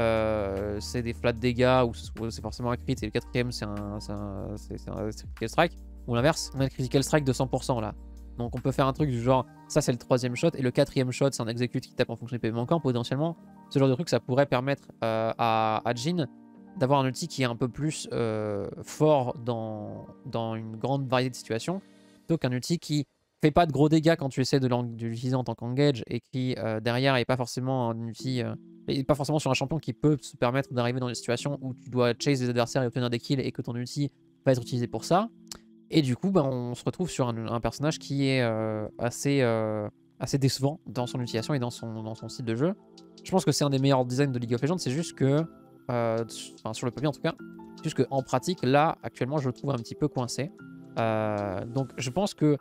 Speaker 1: euh, c'est des flat dégâts, ou c'est forcément un crit, et le quatrième, c'est un, un, un critical strike, ou l'inverse, on a le critical strike de cent pour cent là. Donc on peut faire un truc du genre, ça c'est le troisième shot, et le quatrième shot c'est un execute qui tape en fonction des P V manquants potentiellement. Ce genre de truc, ça pourrait permettre euh, à, à Jhin d'avoir un ulti qui est un peu plus euh, fort dans, dans une grande variété de situations, plutôt qu'un ulti qui fait pas de gros dégâts quand tu essaies de l'utiliser en tant qu'engage, et qui euh, derrière est pas forcément un ulti, euh, et pas forcément sur un champion qui peut se permettre d'arriver dans des situations où tu dois chase les adversaires et obtenir des kills, et que ton ulti va être utilisé pour ça. Et du coup, bah, on se retrouve sur un, un personnage qui est euh, assez, euh, assez décevant dans son utilisation et dans son, dans son style de jeu. Je pense que c'est un des meilleurs designs de League of Legends, c'est juste que, euh, enfin, sur le papier en tout cas, c'est juste qu'en pratique, là, actuellement, je le trouve un petit peu coincé. Euh, donc je pense que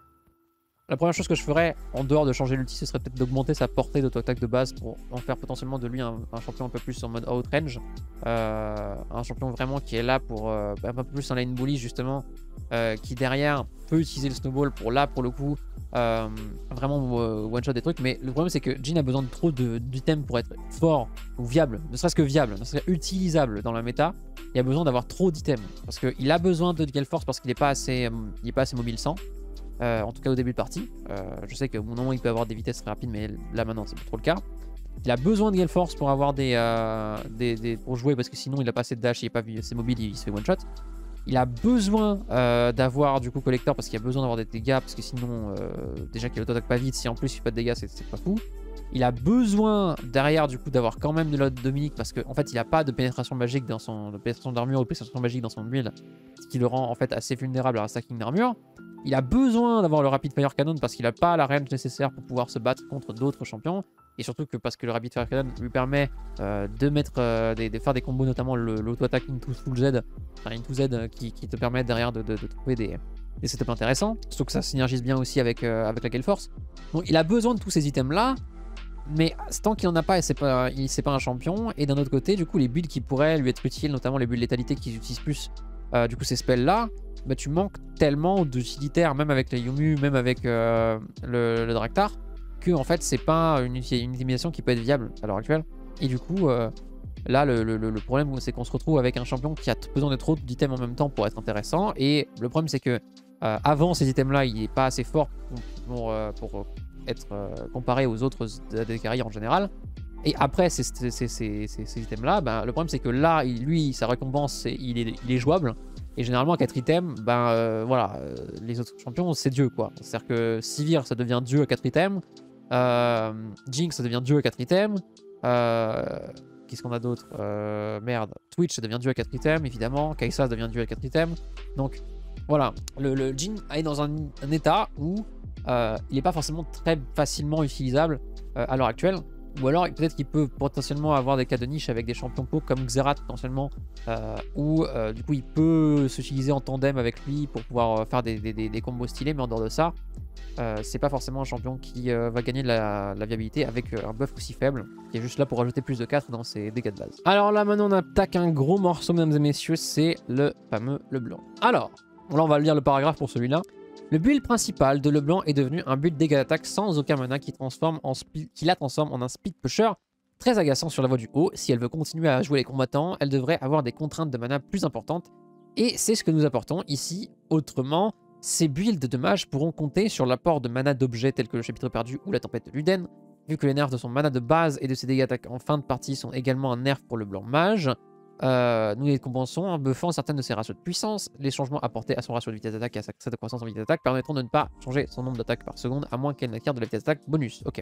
Speaker 1: la première chose que je ferais, en dehors de changer l'ulti, ce serait peut-être d'augmenter sa portée d'auto-attaque de base pour en faire potentiellement de lui un, un champion un peu plus en mode outrange. Euh, un champion vraiment qui est là pour euh, un peu plus un lane bully justement, euh, qui derrière peut utiliser le snowball pour là, pour le coup, euh, vraiment euh, one-shot des trucs. Mais le problème c'est que Jhin a besoin de trop d'items pour être fort ou viable, ne serait-ce que viable, ne serait-ce que utilisable dans la méta. Il a besoin d'avoir trop d'items, parce qu'il a besoin de gale force parce qu'il n'est pas, assez, il est pas assez mobile sans. Euh, en tout cas au début de partie. Euh, je sais qu'au moment il peut avoir des vitesses très rapides, mais là maintenant c'est plus trop le cas. Il a besoin de Gale Force pour avoir des, euh, des, des pour jouer, parce que sinon il a pas assez de dash, il est pas assez mobile, il se fait one shot. Il a besoin euh, d'avoir du coup collector parce qu'il a besoin d'avoir des dégâts, parce que sinon euh, déjà qu'il auto-attaque pas vite, si en plus il fait pas de dégâts c'est pas fou. Il a besoin derrière du coup d'avoir quand même de l'autre Dominique, parce qu'en en fait il a pas de pénétration magique dans son de pénétration d'armure ou de pénétration magique dans son build, ce qui le rend en fait assez vulnérable à un stacking d'armure. Il a besoin d'avoir le Rapid Fire Cannon parce qu'il n'a pas la range nécessaire pour pouvoir se battre contre d'autres champions. Et surtout que parce que le Rapid Fire Cannon lui permet euh, de, mettre, euh, des, de faire des combos, notamment l'auto-attaque into full Z, enfin into Z euh, qui, qui te permet derrière de, de, de trouver des, des setups intéressants. Surtout que ça synergise bien aussi avec, euh, avec la Gale Force. Donc il a besoin de tous ces items-là. Mais tant qu'il n'en a pas, c'est pas, pas un champion. Et d'un autre côté, du coup, les builds qui pourraient lui être utiles, notamment les builds létalité qui utilisent plus euh, du coup ces spells-là, bah, tu manques tellement d'utilitaires, même avec les Yumu, même avec euh, le, le Draktar, que en fait c'est pas une, une utilisation qui peut être viable à l'heure actuelle. Et du coup, euh, là le, le, le problème c'est qu'on se retrouve avec un champion qui a besoin de trop d'items en même temps pour être intéressant. Et le problème c'est que euh, avant ces items-là, il n'est pas assez fort pour, pour, pour être euh, comparé aux autres A D carry en général. Et après ces, ces, ces, ces, ces items-là, ben, le problème c'est que là, il, lui, sa récompense, il est, il est jouable. Et généralement, à quatre items, ben euh, voilà, euh, les autres champions, c'est Dieu quoi. C'est-à-dire que Sivir, ça devient Dieu à quatre items. Euh, Jinx, ça devient Dieu à quatre items. Euh, Qu'est-ce qu'on a d'autre euh, Merde. Twitch, ça devient Dieu à quatre items, évidemment. Kai'Sa devient Dieu à quatre items. Donc voilà, le, le Jhin est dans un, un état où euh, il n'est pas forcément très facilement utilisable euh, à l'heure actuelle. Ou alors peut-être qu'il peut potentiellement avoir des cas de niche avec des champions po comme Xerath potentiellement, euh, où euh, du coup il peut s'utiliser en tandem avec lui pour pouvoir faire des, des, des, des combos stylés, mais en dehors de ça, euh, c'est pas forcément un champion qui euh, va gagner de la, la viabilité avec un buff aussi faible, qui est juste là pour rajouter plus de quatre dans ses dégâts de base. Alors là maintenant on attaque un gros morceau mesdames et messieurs, c'est le fameux LeBlanc. Alors, là on va lire le paragraphe pour celui-là. Le build principal de LeBlanc est devenu un build dégâts d'attaque sans aucun mana qui, transforme en qui la transforme en un speed pusher très agaçant sur la voie du haut. Si elle veut continuer à jouer les combattants, elle devrait avoir des contraintes de mana plus importantes. Et c'est ce que nous apportons ici. Autrement, ces builds de mages pourront compter sur l'apport de mana d'objets tels que le chapitre perdu ou la tempête de Luden. Vu que les nerfs de son mana de base et de ses dégâts d'attaque en fin de partie sont également un nerf pour le blanc mage, Euh, nous les compensons en buffant certaines de ses ratios de puissance. Les changements apportés à son ratio de vitesse d'attaque et à sa set de croissance en vitesse d'attaque permettront de ne pas changer son nombre d'attaques par seconde à moins qu'elle n'acquiert de la vitesse d'attaque bonus. Ok.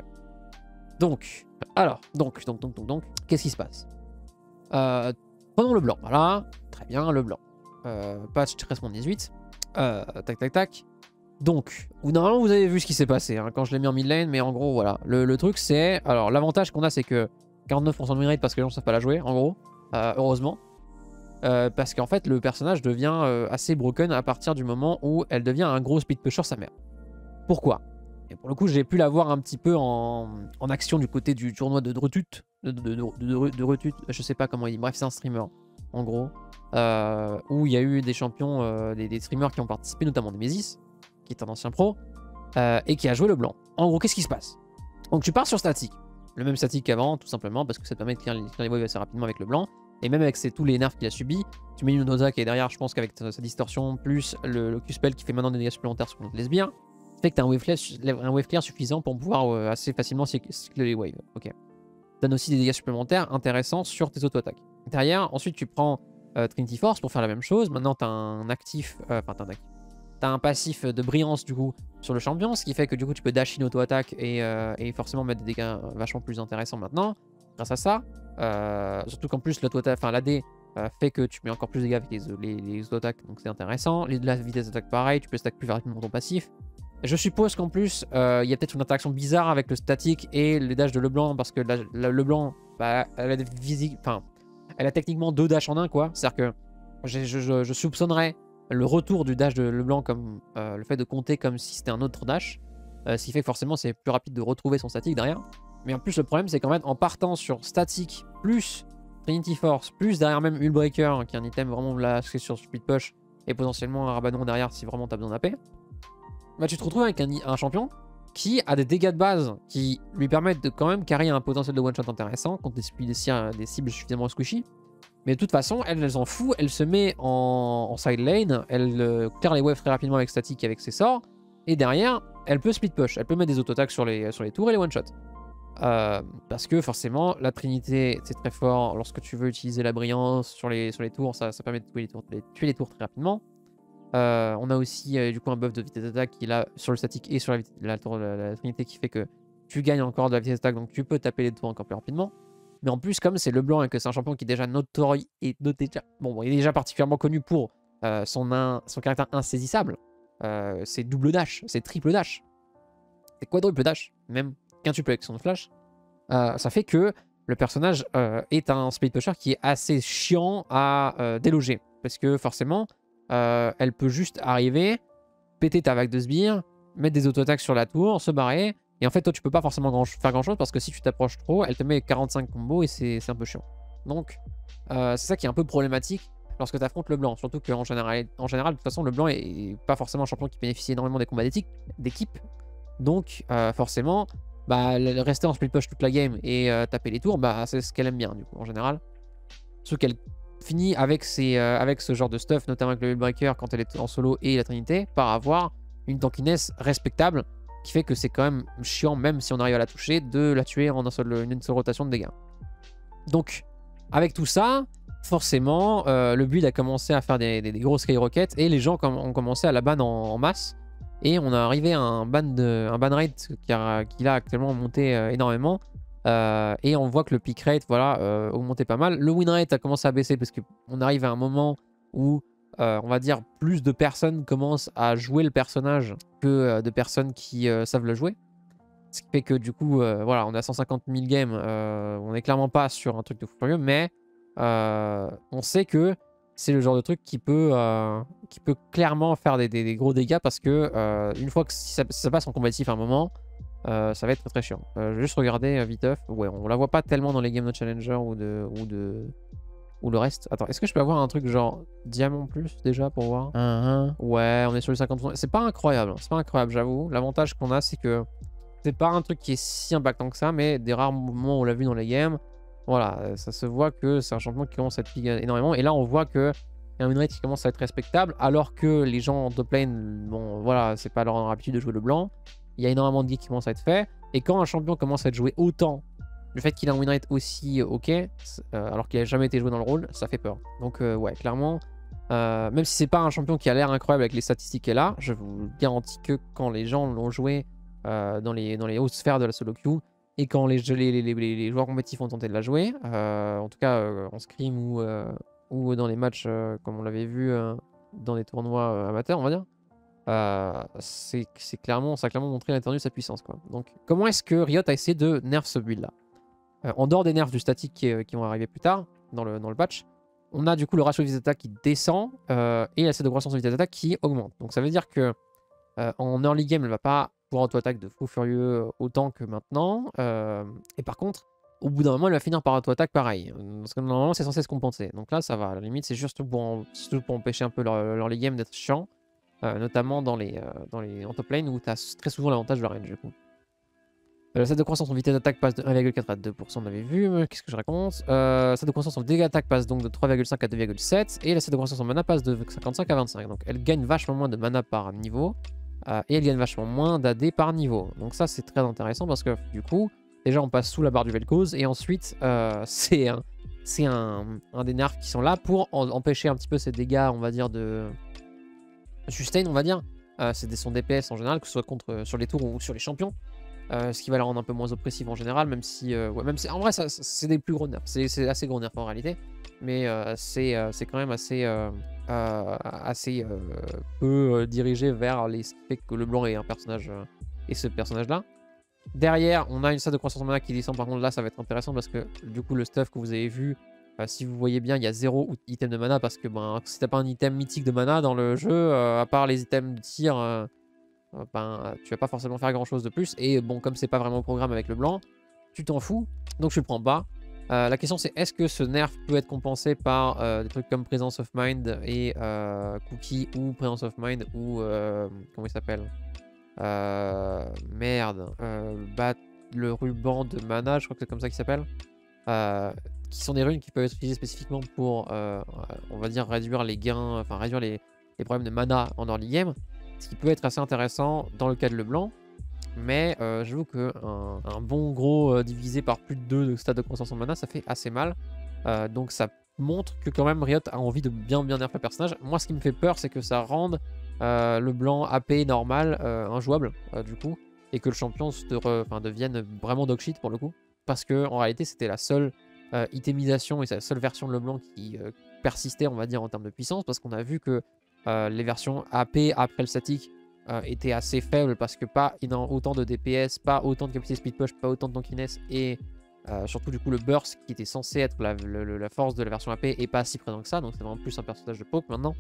Speaker 1: Donc, alors, donc, donc, donc, donc, donc, qu'est-ce qui se passe euh, Prenons le blanc. Voilà, très bien, le blanc. Euh, patch treize point dix-huit. Euh, tac, tac, tac. Donc, normalement, vous avez vu ce qui s'est passé hein, quand je l'ai mis en mid lane, mais en gros, voilà. Le, le truc, c'est. Alors, l'avantage qu'on a, c'est que quarante-neuf pour cent de win rate parce que les gens ne savent pas la jouer, en gros. Euh, heureusement, euh, parce qu'en fait le personnage devient euh, assez broken à partir du moment où elle devient un gros speed pusher sa mère. Pourquoi? Et pour le coup j'ai pu la voir un petit peu en, en action du côté du tournoi de Drutut, de, de, de, de, de Retut, je sais pas comment il dit, bref c'est un streamer en gros, euh, où il y a eu des champions, euh, des, des streamers qui ont participé, notamment Nemesis, qui est un ancien pro, euh, et qui a joué le blanc. En gros qu'est-ce qui se passe? Donc tu pars sur statique, le même statique qu'avant tout simplement parce que ça te permet de clear les waves assez rapidement avec le blanc. Et même avec ses, tous les nerfs qu'il a subis, tu mets une Noza qui est derrière, je pense qu'avec sa distorsion, plus le Locus Spell qui fait maintenant des dégâts supplémentaires sur le lesbien, fait que tu as un wave clear, un wave clear suffisant pour pouvoir euh, assez facilement cycler les waves. Ok. Donne aussi des dégâts supplémentaires intéressants sur tes auto-attaques. Derrière, ensuite tu prends euh, Trinity Force pour faire la même chose. Maintenant tu as un actif, enfin euh, t'as un, as un passif de brillance du coup sur le champion, ce qui fait que du coup tu peux dash in auto-attaque et, euh, et forcément mettre des dégâts vachement plus intéressants maintenant grâce à ça. Euh, surtout qu'en plus l'A D euh, fait que tu mets encore plus de dégâts avec les, les, les auto-attaques, donc c'est intéressant. Les, la vitesse d'attaque pareil, tu peux stack plus rapidement ton passif. Je suppose qu'en plus, il euh, y a peut-être une interaction bizarre avec le statique et les dashs de Leblanc, parce que la, la, Leblanc, bah, elle, a des physiques, enfin, elle a techniquement deux dashs en un, quoi. C'est-à-dire que je, je, je soupçonnerais le retour du dash de Leblanc comme euh, le fait de compter comme si c'était un autre dash, euh, ce qui fait que forcément c'est plus rapide de retrouver son statique derrière. Mais en plus, le problème, c'est qu'en fait, en partant sur statique plus Trinity Force, plus derrière même Hullbreaker, qui est un item vraiment là, c'est sur Speed Push, et potentiellement un Rabanon derrière si vraiment t'as besoin d'A P. Bah, tu te retrouves avec un, un champion qui a des dégâts de base qui lui permettent de quand même carry un potentiel de one-shot intéressant contre des, des, des cibles suffisamment squishy. Mais de toute façon, elle, elle s'en fout, elle se met en, en side lane, elle euh, clear les waves très rapidement avec statique et avec ses sorts, et derrière, elle peut split push, elle peut mettre des auto-attacks sur les, sur les tours et les one-shots. Euh, parce que forcément, la Trinité, c'est très fort lorsque tu veux utiliser la brillance sur les, sur les tours, ça, ça permet de tuer les tours, de tuer les tours très rapidement. Euh, on a aussi euh, du coup un buff de vitesse d'attaque qui est là sur le statique et sur la, la, la, la, la Trinité qui fait que tu gagnes encore de la vitesse d'attaque, donc tu peux taper les tours encore plus rapidement. Mais en plus, comme c'est Leblanc et que c'est un champion qui est déjà notorié et noté, bon, bon, il est déjà particulièrement connu pour euh, son, in, son caractère insaisissable, euh, c'est double dash, c'est triple dash, c'est quadruple dash, même quintuple avec son flash. Euh, ça fait que le personnage euh, est un split pusher qui est assez chiant à euh, déloger. Parce que forcément, euh, elle peut juste arriver, péter ta vague de sbires, mettre des auto-attaques sur la tour, se barrer. Et en fait, toi, tu peux pas forcément grand faire grand-chose parce que si tu t'approches trop, elle te met quarante-cinq combos et c'est un peu chiant. Donc, euh, c'est ça qui est un peu problématique lorsque tu affrontes le blanc. Surtout qu'en général, en général, de toute façon, le blanc est pas forcément un champion qui bénéficie énormément des combats d'équipe. Donc, euh, forcément, bah, rester en split push toute la game et euh, taper les tours, bah, c'est ce qu'elle aime bien, du coup, en général. Sauf qu'elle finit avec, ses, euh, avec ce genre de stuff, notamment avec le Hullbreaker quand elle est en solo et la Trinité, par avoir une tankiness respectable qui fait que c'est quand même chiant, même si on arrive à la toucher, de la tuer en un seul, une seule rotation de dégâts. Donc, avec tout ça, forcément, euh, le build a commencé à faire des, des, des grosses skyrockets et les gens ont commencé à la ban en, en masse. Et on est arrivé à un ban, de, un ban rate qui a, qui a actuellement monté euh, énormément. Euh, et on voit que le pick rate, voilà, euh, augmenté pas mal. Le win rate a commencé à baisser parce qu'on arrive à un moment où, euh, on va dire, plus de personnes commencent à jouer le personnage que euh, de personnes qui euh, savent le jouer. Ce qui fait que du coup, euh, voilà, on a cent cinquante mille games. Euh, on n'est clairement pas sur un truc de fou furieux, mais euh, on sait que c'est le genre de truc qui peut, euh, qui peut clairement faire des, des, des gros dégâts parce que euh, une fois que si ça, si ça passe en combatif à un moment, euh, ça va être très très chiant. Euh, je vais juste regarder euh, viteuf. Ouais, on la voit pas tellement dans les games de Challenger ou de, ou de ou le reste. Attends, est-ce que je peux avoir un truc genre diamant plus déjà pour voir? uh-huh. Ouais, on est sur le cinquante pour cent. C'est pas incroyable, c'est pas incroyable, j'avoue. L'avantage qu'on a, c'est que c'est pas un truc qui est si impactant que ça, mais des rares moments où on l'a vu dans les games, voilà, ça se voit que c'est un champion qui commence à être piqué énormément. Et là, on voit que y a un win rate qui commence à être respectable, alors que les gens en top lane, bon, voilà, c'est pas leur habitude de jouer le blanc. Il y a énormément de geeks qui commencent à être faits. Et quand un champion commence à être joué autant, le fait qu'il a un win rate aussi ok, euh, alors qu'il a jamais été joué dans le rôle, ça fait peur. Donc, euh, ouais, clairement, euh, même si c'est pas un champion qui a l'air incroyable avec les statistiques qu'elle a, je vous garantis que quand les gens l'ont joué euh, dans, les, dans les hautes sphères de la solo queue, et quand les, les, les, les, les joueurs compétitifs ont tenté de la jouer, euh, en tout cas euh, en scrim ou, euh, ou dans les matchs euh, comme on l'avait vu euh, dans des tournois euh, amateurs, on va dire, euh, c'est clairement, ça a clairement montré l'étendue de sa puissance, quoi. Donc, comment est-ce que Riot a essayé de nerf ce build là? euh, En dehors des nerfs du statique qui, euh, qui vont arriver plus tard dans le, dans le patch, on a du coup le ratio de vitesse d'attaque qui descend euh, et l'essai de croissance de vitesse d'attaque qui augmente. Donc, ça veut dire que euh, en early game, elle va pas auto-attaque de fou furieux autant que maintenant. Euh, et par contre, au bout d'un moment, elle va finir par auto-attaque pareil. Parce que normalement, c'est censé se compenser. Donc là, ça va. À la limite, c'est juste pour, en, pour empêcher un peu leur, leur les games d'être chiant. Euh, notamment dans les, euh, dans les en top lane où tu as très souvent l'avantage de la range du coup. Euh, le set de croissance en vitesse d'attaque passe de un virgule quatre à deux pour cent, on avait vu. Qu'est-ce que je raconte? euh, Le set de croissance en dégâts d'attaque passe donc de trois virgule cinq à deux virgule sept. Et le set de croissance en mana passe de cinquante-cinq à vingt-cinq. Donc elle gagne vachement moins de mana par niveau. Euh, et elle gagne vachement moins d'A D par niveau. Donc ça, c'est très intéressant parce que du coup, déjà, on passe sous la barre du Vel'Koz. Et ensuite, euh, c'est un, un, un des nerfs qui sont là pour en, empêcher un petit peu ces dégâts, on va dire, de sustain, on va dire. Euh, c'est son D P S en général, que ce soit contre, sur les tours ou sur les champions. Euh, ce qui va la rendre un peu moins oppressive en général, même si... Euh, ouais, même si en vrai, c'est des plus gros nerfs. C'est assez gros nerfs en réalité. Mais euh, c'est euh, quand même assez... Euh, Euh, assez euh, peu euh, dirigé vers les ce qui fait que le blanc est un personnage euh, et ce personnage là. Derrière on a une salle de croissance de mana qui descend, par contre là ça va être intéressant parce que du coup le stuff que vous avez vu, euh, si vous voyez bien il y a zéro item de mana parce que ben, si t'as pas un item mythique de mana dans le jeu, euh, à part les items de tir, euh, euh, ben, tu vas pas forcément faire grand chose de plus. Et bon, comme c'est pas vraiment au programme avec le blanc, tu t'en fous, donc je le prends pas. Euh, la question c'est est-ce que ce nerf peut être compensé par euh, des trucs comme Presence of Mind et euh, Cookie, ou Presence of Mind ou euh, comment il s'appelle, euh, merde, euh, bat le ruban de mana, je crois que c'est comme ça qu'il s'appelle, euh, qui sont des runes qui peuvent être utilisées spécifiquement pour euh, on va dire réduire les gains, enfin réduire les, les problèmes de mana en early game, ce qui peut être assez intéressant dans le cas de le blanc. Mais euh, j'avoue qu'un un bon gros euh, divisé par plus de deux de stade de croissance en mana, ça fait assez mal. Euh, donc ça montre que quand même Riot a envie de bien bien nerf le personnage. Moi ce qui me fait peur c'est que ça rende euh, le blanc A P normal euh, injouable euh, du coup. Et que le champion se re, devienne vraiment dog shit pour le coup. Parce que en réalité c'était la seule euh, itemisation et c'est la seule version de le blanc qui euh, persistait on va dire en termes de puissance. Parce qu'on a vu que euh, les versions A P après le statique Euh, était assez faible parce que pas autant de D P S, pas autant de capacité speed push, pas autant de tankiness et euh, surtout du coup le burst qui était censé être la, le, la force de la version A P est pas si présent que ça, donc c'est vraiment plus un personnage de poke maintenant.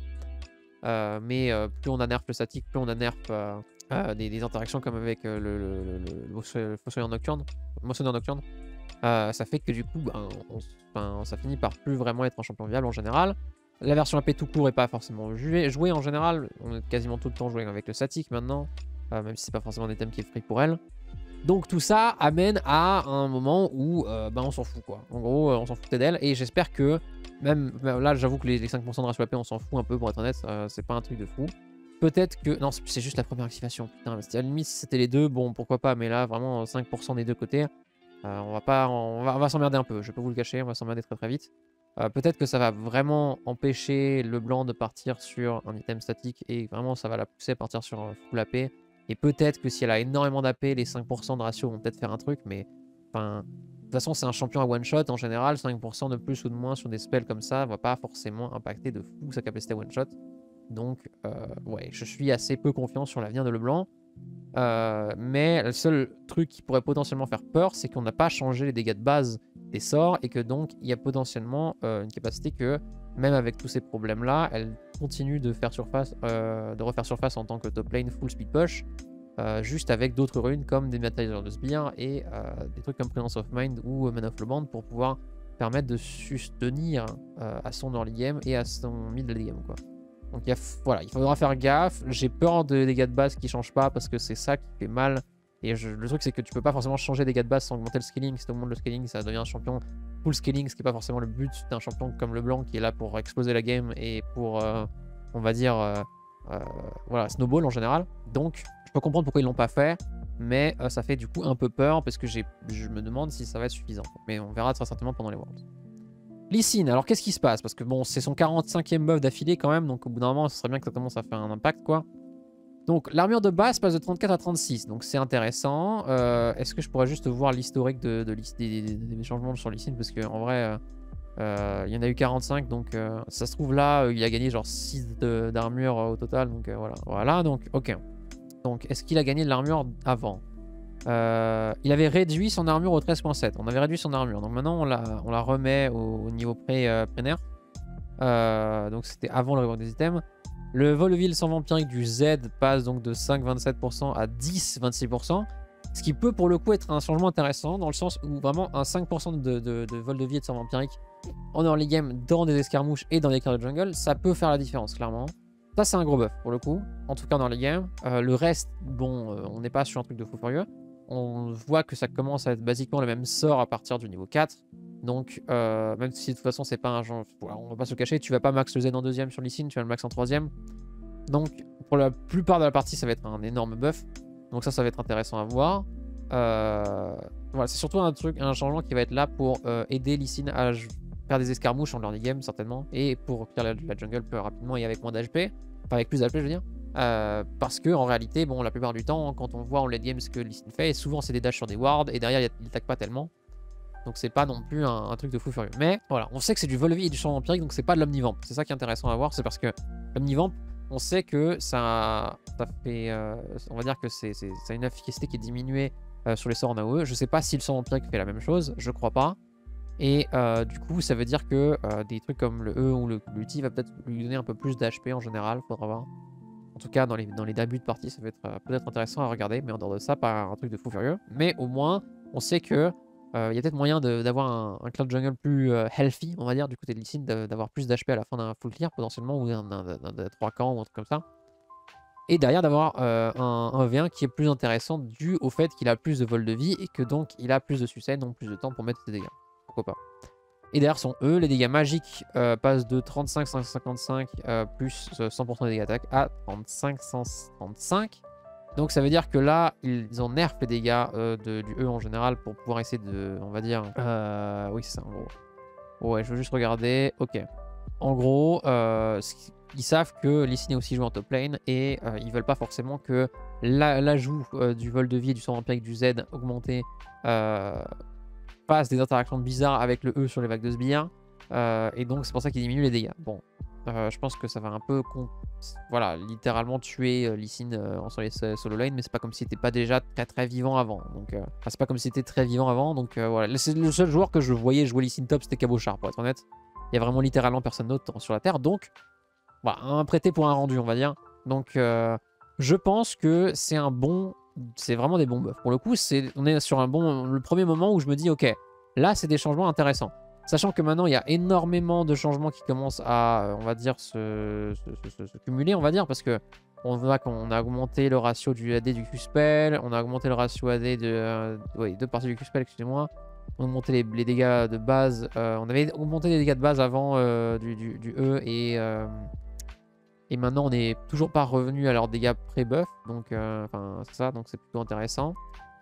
Speaker 1: Euh, mais euh, plus on a nerf le statique, plus on a nerf euh, euh, des, des interactions comme avec euh, le, le, le, le Fossoyeur Nocturne, Moissonneur Nocturne, euh, ça fait que du coup ben, on, ben, ça finit par plus vraiment être un champion viable en général. La version A P tout court est pas forcément jouée. Jouée en général, on est quasiment tout le temps joué avec le statique maintenant, euh, même si c'est pas forcément des thèmes qui est free pour elle. Donc tout ça amène à un moment où euh, ben on s'en fout quoi. En gros, euh, on s'en foutait d'elle et j'espère que même là, j'avoue que les, les cinq pour cent de ratio A P, on s'en fout un peu pour être honnête. Euh, c'est pas un truc de fou. Peut-être que non, c'est juste la première activation. Putain, à la limite si c'était les deux, bon pourquoi pas. Mais là vraiment cinq pour cent des deux côtés, euh, on va pas, on va, on va s'emmerder un peu. Je peux vous le cacher, on va s'emmerder très très vite. Euh, Peut-être que ça va vraiment empêcher le blanc de partir sur un item statique et vraiment ça va la pousser à partir sur un full A P. Et peut-être que si elle a énormément d'A P, les cinq pour cent de ratio vont peut-être faire un truc, mais enfin, de toute façon c'est un champion à one shot en général, cinq pour cent de plus ou de moins sur des spells comme ça va pas forcément impacter de fou sa capacité à one shot. Donc euh, ouais, je suis assez peu confiant sur l'avenir de LeBlanc. Euh, mais le seul truc qui pourrait potentiellement faire peur, c'est qu'on n'a pas changé les dégâts de base des sorts et que donc il y a potentiellement euh, une capacité que, même avec tous ces problèmes-là, elle continue de faire surface, euh, de refaire surface en tant que top lane full speed push, euh, juste avec d'autres runes comme des Materialisers de Sbire et euh, des trucs comme Presence of Mind ou Man of the Band pour pouvoir permettre de sustenir euh, à son early game et à son middle game quoi. Donc il, y a, voilà, il faudra faire gaffe. J'ai peur de dégâts de base qui changent pas parce que c'est ça qui fait mal. Et je, le truc c'est que tu peux pas forcément changer des dégâts de base sans augmenter le scaling. Si tu augmentes le scaling, ça devient un champion full scaling, ce qui est pas forcément le but d'un champion comme le blanc qui est là pour exploser la game et pour, euh, on va dire, euh, euh, voilà, snowball en général. Donc je peux comprendre pourquoi ils l'ont pas fait, mais euh, ça fait du coup un peu peur parce que je me demande si ça va être suffisant. Mais on verra très certainement pendant les Worlds. Lee Sin, alors qu'est-ce qui se passe? Parce que bon, c'est son quarante-cinquième buff d'affilée quand même, donc au bout d'un moment, ce serait bien que ça commence à faire un impact, quoi. Donc l'armure de base passe de trente-quatre à trente-six, donc c'est intéressant. Euh, Est-ce que je pourrais juste voir l'historique de, de, de des, des, des changements sur Lee Sin? Parce qu'en vrai, euh, il y en a eu quarante-cinq, donc euh, ça se trouve là, euh, il a gagné genre six d'armure euh, au total, donc euh, voilà. Voilà, donc ok. Donc est-ce qu'il a gagné de l'armure avant? Euh, il avait réduit son armure au treize point sept. On avait réduit son armure. Donc maintenant, on la, on la remet au, au niveau pré-nerf. Euh, euh, donc c'était avant le rework des items. Le vol de ville sans vampirique du Z passe donc de cinq virgule vingt-sept pour cent à dix virgule vingt-six pour cent. Ce qui peut pour le coup être un changement intéressant dans le sens où vraiment un cinq pour cent de, de, de vol de vie et de sang vampirique en early game dans des escarmouches et dans des cartes de jungle, ça peut faire la différence clairement. Ça c'est un gros buff pour le coup, en tout cas dans les games. Euh, le reste, bon, euh, on n'est pas sur un truc de fou furieux. On voit que ça commence à être basiquement le même sort à partir du niveau quatre. Donc, euh, même si de toute façon, c'est pas un genre. On va pas se le cacher, tu vas pas max le Z en deuxième sur Lee Sin, tu vas le max en troisième. Donc pour la plupart de la partie, ça va être un énorme buff. Donc ça, ça va être intéressant à voir. Euh, voilà, c'est surtout un truc, un changement qui va être là pour euh, aider Lee Sin à faire des escarmouches en early game certainement, et pour clear la, la jungle plus rapidement et avec moins d'H P, enfin avec plus d'H P je veux dire. Euh, parce que en réalité, bon, la plupart du temps, quand on voit en late game ce que Lee Sin fait, souvent c'est des dashs sur des wards et derrière il attaque pas tellement. Donc c'est pas non plus un, un truc de fou furieux. Mais voilà, on sait que c'est du vol de vie et du champ empirique, donc c'est pas de l'omnivamp. C'est ça qui est intéressant à voir, c'est parce que l'omnivamp, on sait que ça, ça fait, euh, on va dire que c'est, ça a une efficacité qui est diminuée euh, sur les sorts en A O E. Je sais pas si le sort empirique fait la même chose, je crois pas. Et euh, du coup, ça veut dire que euh, des trucs comme le E ou le l'ulti va peut-être lui donner un peu plus d'H P en général, faudra voir. En tout cas, dans les, dans les débuts de partie, ça va être euh, peut-être intéressant à regarder, mais en dehors de ça, pas un truc de fou furieux. Mais au moins, on sait que il euh, y a peut-être moyen d'avoir un, un cloud jungle plus euh, healthy, on va dire, du côté de Lee Sin, d'avoir plus d'H P à la fin d'un full clear, potentiellement, ou d'un trois camps ou un truc comme ça. Et derrière, d'avoir euh, un, un V un qui est plus intéressant dû au fait qu'il a plus de vol de vie et que donc il a plus de succès, donc plus de temps pour mettre des dégâts. Pourquoi pas. Et derrière son E, les dégâts magiques euh, passent de trente-cinq cent cinquante-cinq euh, plus cent pour cent des dégâts d'attaque à trente-cinq cent trente-cinq. Donc ça veut dire que là, ils ont nerf les dégâts euh, de, du E en général pour pouvoir essayer de, on va dire... Euh, oui, c'est ça en gros. Ouais, je veux juste regarder. Ok. En gros, euh, ils savent que Lee Sin est aussi joué en top lane et euh, ils veulent pas forcément que l'ajout la, euh, du vol de vie et du sang empirique du Z augmenté euh, fasse des interactions bizarres avec le E sur les vagues de sbires. Euh, et donc c'est pour ça qu'ils diminuent les dégâts. Bon, euh, je pense que ça va un peu... Voilà, littéralement tuer euh, Lee Sin euh, sur les solo lane, mais c'est pas comme si c'était pas déjà très très vivant avant. Donc, euh, enfin, c'est pas comme si c'était très vivant avant. Donc euh, voilà, c'est le seul joueur que je voyais jouer Lee Sin top, c'était Cabochard, pour être honnête. Il y a vraiment littéralement personne d'autre sur la terre. Donc, voilà, un prêté pour un rendu, on va dire. Donc, euh, je pense que c'est un bon... C'est vraiment des bons buffs. Pour le coup, on est sur un bon... Le premier moment où je me dis, ok, là, c'est des changements intéressants. Sachant que maintenant, il y a énormément de changements qui commencent à, on va dire, se, se, se, se cumuler, on va dire, parce que on voit qu'on a augmenté le ratio du A D du Q-Spell, on a augmenté le ratio A D de... Euh, oui, deux parties du Q-Spell, excusez-moi. On a augmenté les, les dégâts de base. Euh, on avait augmenté les dégâts de base avant euh, du, du, du E et... Euh, et maintenant, on n'est toujours pas revenu à leurs dégâts pré-buff. Donc, euh, enfin, c'est ça, donc c'est plutôt intéressant.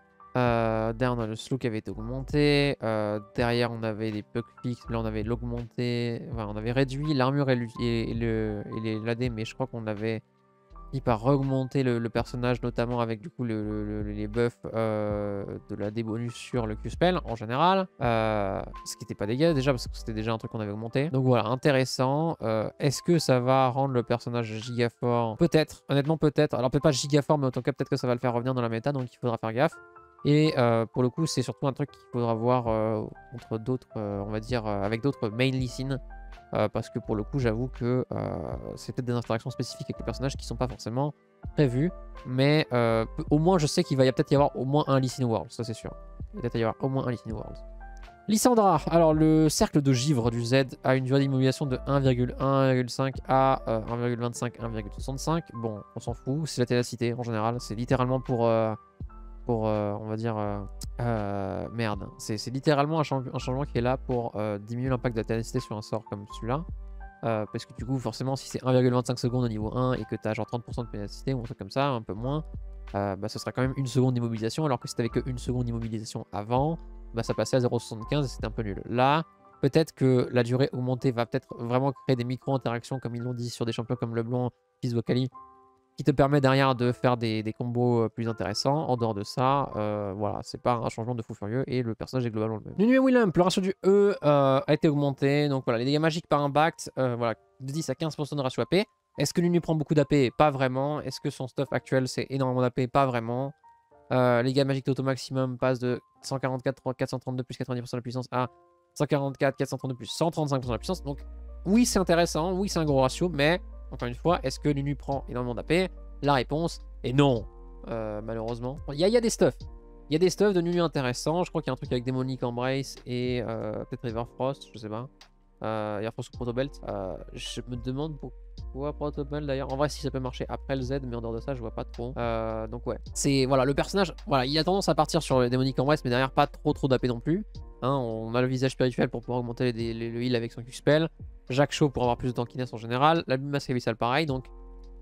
Speaker 1: Euh, derrière, on a le slow qui avait été augmenté. Euh, derrière, on avait des puck fixes. Là, on avait l'augmenté. Enfin, on avait réduit l'armure et, et, et l'A D, mais je crois qu'on avait fini par augmenter le, le personnage, notamment avec du coup le, le, les buffs euh, de l'A D bonus sur le Q-Spell en général. Euh, ce qui n'était pas dégueu déjà, parce que c'était déjà un truc qu'on avait augmenté. Donc voilà, intéressant. Euh, Est-ce que ça va rendre le personnage giga fort? Peut-être, honnêtement, peut-être. Alors, peut-être pas giga fort, mais en tout cas, peut-être que ça va le faire revenir dans la méta, donc il faudra faire gaffe. Et euh, pour le coup, c'est surtout un truc qu'il faudra voir euh, contre d'autres, euh, on va dire, euh, avec d'autres main Lee Sin. Euh, parce que pour le coup, j'avoue que euh, c'est peut-être des interactions spécifiques avec les personnages qui sont pas forcément prévues. Mais euh, au moins, je sais qu'il va peut-être y avoir au moins un Lee Sin World, ça c'est sûr. Il va peut-être y avoir au moins un Lee Sin World. Lissandra, alors le cercle de givre du Z a une durée d'immobilisation de un virgule un, un virgule cinq à euh, un virgule vingt-cinq, un virgule soixante-cinq. Bon, on s'en fout, c'est la ténacité en général. C'est littéralement pour... Euh, pour, euh, on va dire, euh, euh, merde. C'est littéralement un, change un changement qui est là pour euh, diminuer l'impact de la ténacité sur un sort comme celui-là. Euh, parce que du coup, forcément, si c'est un virgule vingt-cinq secondes au niveau un et que tu as genre trente pour cent de ténacité ou un truc comme ça, un peu moins, euh, bah, ce sera quand même une seconde d'immobilisation. Alors que si tu que une seconde d'immobilisation avant, bah, ça passait à zéro virgule soixante-quinze et c'était un peu nul. Là, peut-être que la durée augmentée va peut-être vraiment créer des micro-interactions, comme ils l'ont dit sur des champions comme LeBlanc, Fizz Vocali, qui te permet derrière de faire des, des combos plus intéressants. En dehors de ça, euh, voilà, c'est pas un changement de fou furieux et le personnage est globalement le même. Nunu et Willump, le ratio du E euh, a été augmenté. Donc voilà, les dégâts magiques par impact, euh, voilà, de dix à quinze pour cent de ratio A P. Est-ce que Nunu prend beaucoup d'A P? Pas vraiment. Est-ce que son stuff actuel c'est énormément d'A P? Pas vraiment. Euh, les dégâts magiques d'auto maximum passent de cent quarante-quatre, quatre cent trente-deux plus quatre-vingt-dix pour cent de la puissance à cent quarante-quatre, quatre cent trente-deux plus cent trente-cinq pour cent de la puissance. Donc oui, c'est intéressant, oui, c'est un gros ratio, mais encore une fois, est-ce que Nunu prend énormément d'A P? La réponse est non, euh, malheureusement. Il y, y a des stuffs. Il y a des stuffs de Nunu intéressants. Je crois qu'il y a un truc avec Démonique Embrace et euh, peut-être Riverfrost, je sais pas. Euh, Riverfrost ou Protobelt. Euh, je me demande pourquoi Protobelt d'ailleurs. En vrai, si ça peut marcher après le Z, mais en dehors de ça, je vois pas trop. Euh, donc ouais, c'est voilà, le personnage. Voilà, il a tendance à partir sur le Démonique Embrace, mais derrière pas trop trop d'A P non plus. Hein, on a le visage spirituel pour pouvoir augmenter les, les, le heal avec son Q-Spell. Jacques Shaw pour avoir plus de tankiness en général. La Masse Abyssal pareil, donc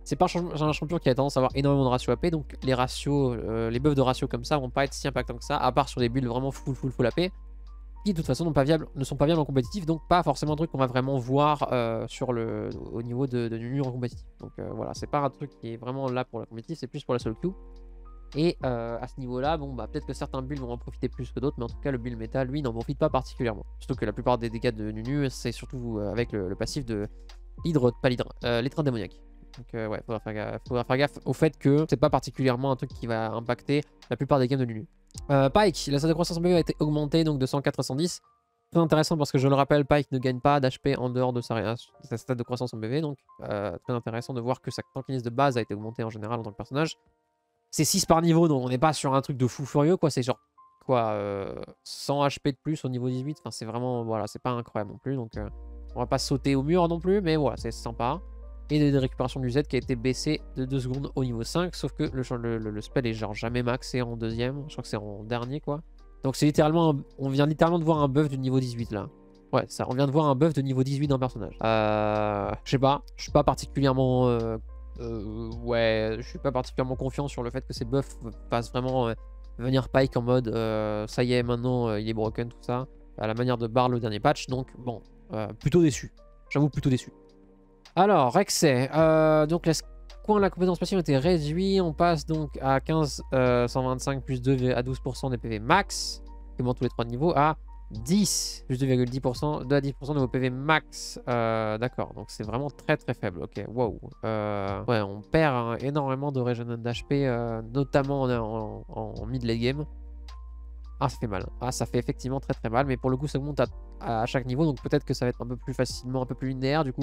Speaker 1: c'est pas un, champ un champion qui a tendance à avoir énormément de ratio A P, donc les ratios, euh, les buffs de ratio comme ça vont pas être si impactants que ça, à part sur des builds vraiment full full full A P, qui de toute façon pas viables, ne sont pas viables en compétitif, donc pas forcément un truc qu'on va vraiment voir euh, sur le, au niveau de, de Nunu en compétitif. Donc euh, voilà, c'est pas un truc qui est vraiment là pour la compétitif, c'est plus pour la solo queue. Et euh, à ce niveau-là, bon bah peut-être que certains builds vont en profiter plus que d'autres, mais en tout cas le build méta, lui, n'en profite pas particulièrement. Surtout que la plupart des dégâts de Nunu, c'est surtout euh, avec le, le passif de l'hydre, pas l'hydre, euh, l'étreinte démoniaque. Donc euh, ouais, faudra faire, gaffe, faudra faire gaffe au fait que c'est pas particulièrement un truc qui va impacter la plupart des games de Nunu. Euh, Pike, la stat de croissance en B V a été augmentée donc de cent quatre à cent dix. Très intéressant parce que je le rappelle, Pike ne gagne pas d'H P en dehors de sa, sa stat de croissance en B V, donc euh, très intéressant de voir que sa tankiness de base a été augmentée en général en tant que personnage. C'est six par niveau, donc on n'est pas sur un truc de fou furieux, quoi. C'est genre, quoi, euh, cent H P de plus au niveau dix-huit. Enfin, c'est vraiment, voilà, c'est pas incroyable non plus. Donc, euh, on va pas sauter au mur non plus, mais voilà, c'est sympa. Et des récupérations du Z qui a été baissé de deux secondes au niveau cinq, sauf que le, le, le, le spell est genre jamais maxé en deuxième. Je crois que c'est en dernier, quoi. Donc, c'est littéralement, un, on vient littéralement de voir un buff du niveau dix-huit, là. Ouais, ça, on vient de voir un buff de niveau dix-huit d'un personnage. Euh, je sais pas, je suis pas particulièrement... Euh, Euh, ouais, je suis pas particulièrement confiant sur le fait que ces buffs fassent vraiment euh, venir Pike en mode euh, ça y est, maintenant euh, il est broken, tout ça, à la manière de Barre le dernier patch. Donc, bon, euh, plutôt déçu. J'avoue, plutôt déçu. Alors, Rexay, euh, donc les coins de la compétence passive ont été réduits. On passe donc à quinze, euh, cent vingt-cinq plus deux à douze pour cent des P V max, quasiment tous les trois niveaux, à dix plus deux virgule dix pour cent, deux à dix pour cent de vos P V max. Euh, D'accord, donc c'est vraiment très très faible. Ok, wow. Euh, ouais, on perd hein, énormément de régénération d'H P, euh, notamment en, en, en mid-late game. Ah, ça fait mal. Ah, ça fait effectivement très très mal, mais pour le coup, ça monte à, à chaque niveau, donc peut-être que ça va être un peu plus facilement, un peu plus linéaire du coup.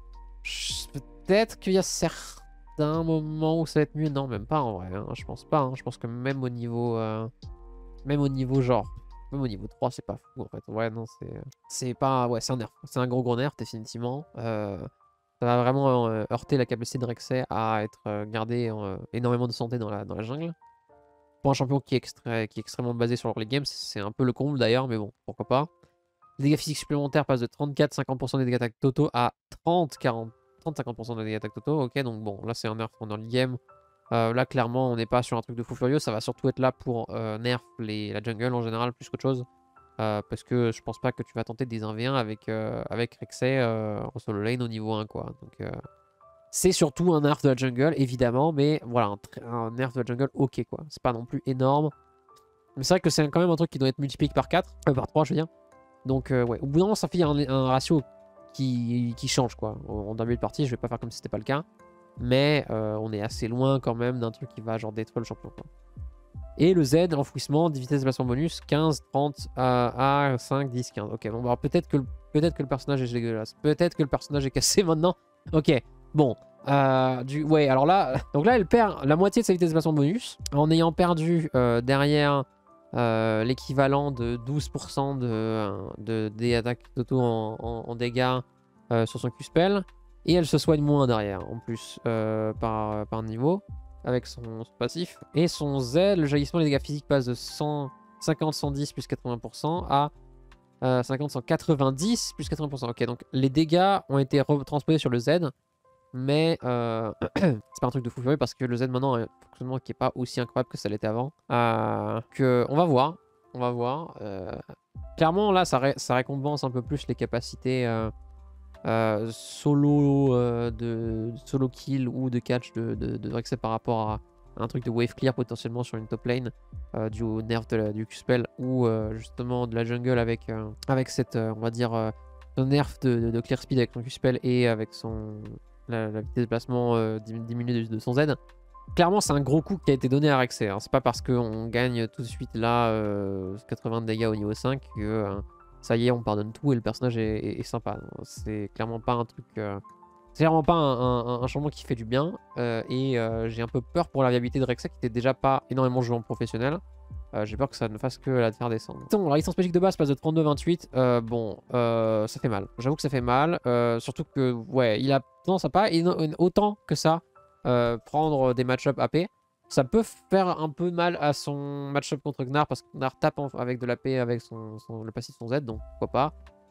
Speaker 1: Peut-être qu'il y a certains moments où ça va être mieux. Non, même pas en vrai. Hein. Je pense pas. Hein. Je pense que même au niveau, euh, même au niveau genre. Même au niveau trois, c'est pas fou en fait. Ouais, non, c'est. C'est pas. Ouais, c'est un nerf. C'est un gros gros nerf, définitivement. Euh, ça va vraiment euh, heurter la capacité de Rexay à être euh, gardé euh, énormément de santé dans la, dans la jungle. Pour un champion qui est, extra... qui est extrêmement basé sur les games, c'est un peu le comble d'ailleurs, mais bon, pourquoi pas. Les dégâts physiques supplémentaires passent de trente-quatre à cinquante pour cent des dégâts d'attaque totaux à trente à cinquante pour cent des dégâts d'attaque totaux. Ok, donc bon, là c'est un nerf dans le game. Euh, là, clairement, on n'est pas sur un truc de fou furieux. Ça va surtout être là pour euh, nerf les, la jungle en général, plus qu'autre chose. Euh, parce que je pense pas que tu vas tenter des un v un avec, euh, avec Rexay euh, en solo lane au niveau un, quoi. Donc, euh, c'est surtout un nerf de la jungle, évidemment. Mais voilà, un, un nerf de la jungle, ok, quoi. C'est pas non plus énorme. Mais c'est vrai que c'est quand même un truc qui doit être multiplié par quatre, euh, par trois, je veux dire. Donc, euh, ouais, au bout d'un moment, ça fait un, un ratio qui, qui change, quoi. En début de partie, je vais pas faire comme si c'était pas le cas. Mais euh, on est assez loin quand même d'un truc qui va genre détruire le champion, quoi. Et le Z, l'enfouissement, vitesse de déplacement bonus, quinze, trente, à cinq, dix, quinze. Ok, bon, bah, peut-être que, peut que le personnage est dégueulasse. Peut-être que le personnage est cassé maintenant. Ok, bon. Euh, du... Ouais, alors là, donc là, elle perd la moitié de sa vitesse de déplacement bonus en ayant perdu euh, derrière euh, l'équivalent de douze pour cent de, de, des attaques d'auto en, en, en dégâts euh, sur son Q-spell. Et elle se soigne moins derrière, en plus, euh, par, par niveau, avec son, son passif. Et son Z, le jaillissement des dégâts physiques passe de cent cinquante à cent dix plus quatre-vingts pour cent à euh, cinquante à cent quatre-vingt-dix plus quatre-vingts pour cent. Ok, donc les dégâts ont été retransposés sur le Z, mais euh, c'est pas un truc de fou furieux parce que le Z maintenant a un fonctionnement qui est pas aussi incroyable que ça l'était avant. Euh, que, on va voir, on va voir. Euh, clairement, là, ça, ré ça récompense un peu plus les capacités... Euh, Euh, solo, euh, de, solo kill ou de catch de, de, de Rexay par rapport à un truc de wave clear potentiellement sur une top lane euh, du nerf de la, du Q-spell ou euh, justement de la jungle avec, euh, avec cette, euh, on va dire, euh, nerf de, de, de clear speed avec son Q-spell et avec son, la, la vitesse de déplacement euh, diminuée de, de son Z. Clairement, c'est un gros coup qui a été donné à Rexay. Hein. C'est pas parce qu'on gagne tout de suite là euh, quatre-vingts de dégâts au niveau cinq que... Euh, ça y est, on pardonne tout et le personnage est, est, est sympa. C'est clairement pas un truc... Euh... C'est clairement pas un, un, un changement qui fait du bien. Euh, et euh, j'ai un peu peur pour la viabilité de Rexay qui était déjà pas énormément joué en professionnel. Euh, j'ai peur que ça ne fasse que la faire descendre. Bon, la résistance magique de base passe de trente-deux à vingt-huit. Euh, bon, euh, ça fait mal. J'avoue que ça fait mal. Euh, surtout que, ouais, il a tendance à pas autant que ça euh, prendre des match-up A P. Ça peut faire un peu mal à son match-up contre Gnar parce que Gnar tape avec de l'A P avec son, son, le passif de son Z, donc pourquoi pas.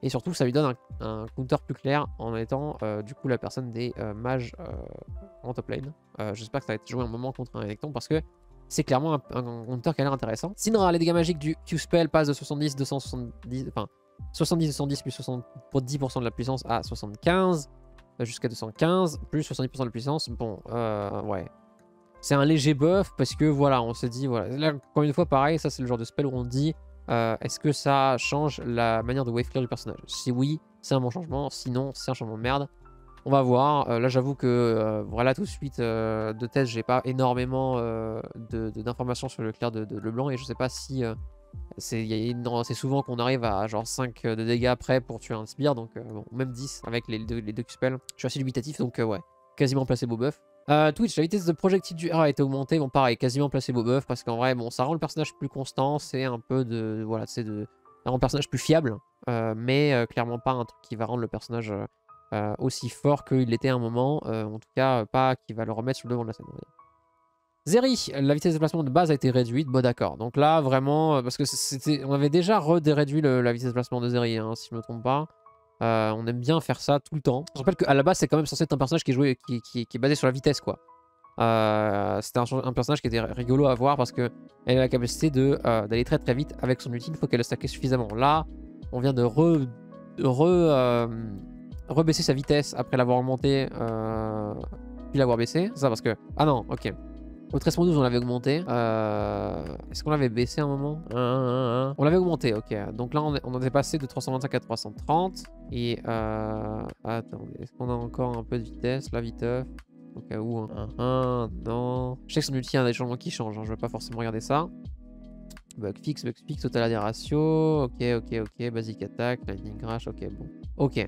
Speaker 1: Et surtout, ça lui donne un, un counter plus clair en étant euh, du coup la personne des euh, mages euh, en top lane. Euh, J'espère que ça va être joué un moment contre un Electron parce que c'est clairement un, un counter qui a l'air intéressant. Syndra, les dégâts magiques du Q-Spell passent de soixante-dix à deux cent soixante-dix, enfin soixante-dix deux cent dix plus soixante pour dix pour cent de la puissance à soixante-quinze, jusqu'à deux cent quinze, plus soixante-dix pour cent de la puissance. Bon, euh, ouais. C'est un léger buff parce que voilà, on s'est dit, voilà. Là, encore une fois, pareil, ça c'est le genre de spell où on dit euh, est-ce que ça change la manière de wave clear du personnage? Si oui, c'est un bon changement, sinon, c'est un changement de merde. On va voir. Euh, là, j'avoue que euh, voilà, tout de suite euh, de test, j'ai pas énormément euh, d'informations sur le clair de, de Leblanc et je sais pas si euh, c'est souvent qu'on arrive à genre cinq de dégâts après pour tuer un sbire, donc euh, bon, même dix avec les deux, les deux Q-spells. Je suis assez dubitatif, donc euh, ouais, quasiment placebo buff. Euh, Twitch, la vitesse de projectile du R a été augmentée. Bon, pareil, quasiment placebo buff parce qu'en vrai, bon, ça rend le personnage plus constant. C'est un peu de. Voilà, c'est de. Ça rend le personnage plus fiable, euh, mais euh, clairement pas un truc qui va rendre le personnage. Euh, Euh, aussi fort qu'il l'était à un moment, euh, en tout cas euh, pas qui va le remettre sur le devant de la scène. Zeri, la vitesse de déplacement de base a été réduite, bon d'accord. Donc là vraiment, euh, parce que c'était, on avait déjà réduit la vitesse de déplacement de Zeri, hein, si je ne me trompe pas. Euh, on aime bien faire ça tout le temps. Je rappelle qu'à la base c'est quand même censé être un personnage qui est, joué, qui, qui, qui est basé sur la vitesse quoi. Euh, C'était un, un personnage qui était rigolo à voir parce qu'elle a la capacité d'aller euh, d'aller très très vite avec son ulti, il faut qu'elle le stacké suffisamment. Là, on vient de re... De re euh, rebaisser sa vitesse après l'avoir augmenté euh, puis l'avoir baissé. C'est ça parce que... Ah non, ok. Au treize point douze on l'avait augmenté. Euh... Est-ce qu'on l'avait baissé à un moment? un, un, un. On l'avait augmenté, ok. Donc là on, est, on est passé de trois cent vingt-cinq à trois cent trente. Et... Euh... Attendez, est-ce qu'on a encore un peu de vitesse là, viteuf? Au cas où, hein. un, un, non. Je sais que son ulti a des changements qui changent, hein. Je vais pas forcément regarder ça. Bug fixe, bug fixe, total des ratios. Ok, ok, ok. Basic attack, lightning crash, ok, bon. Ok.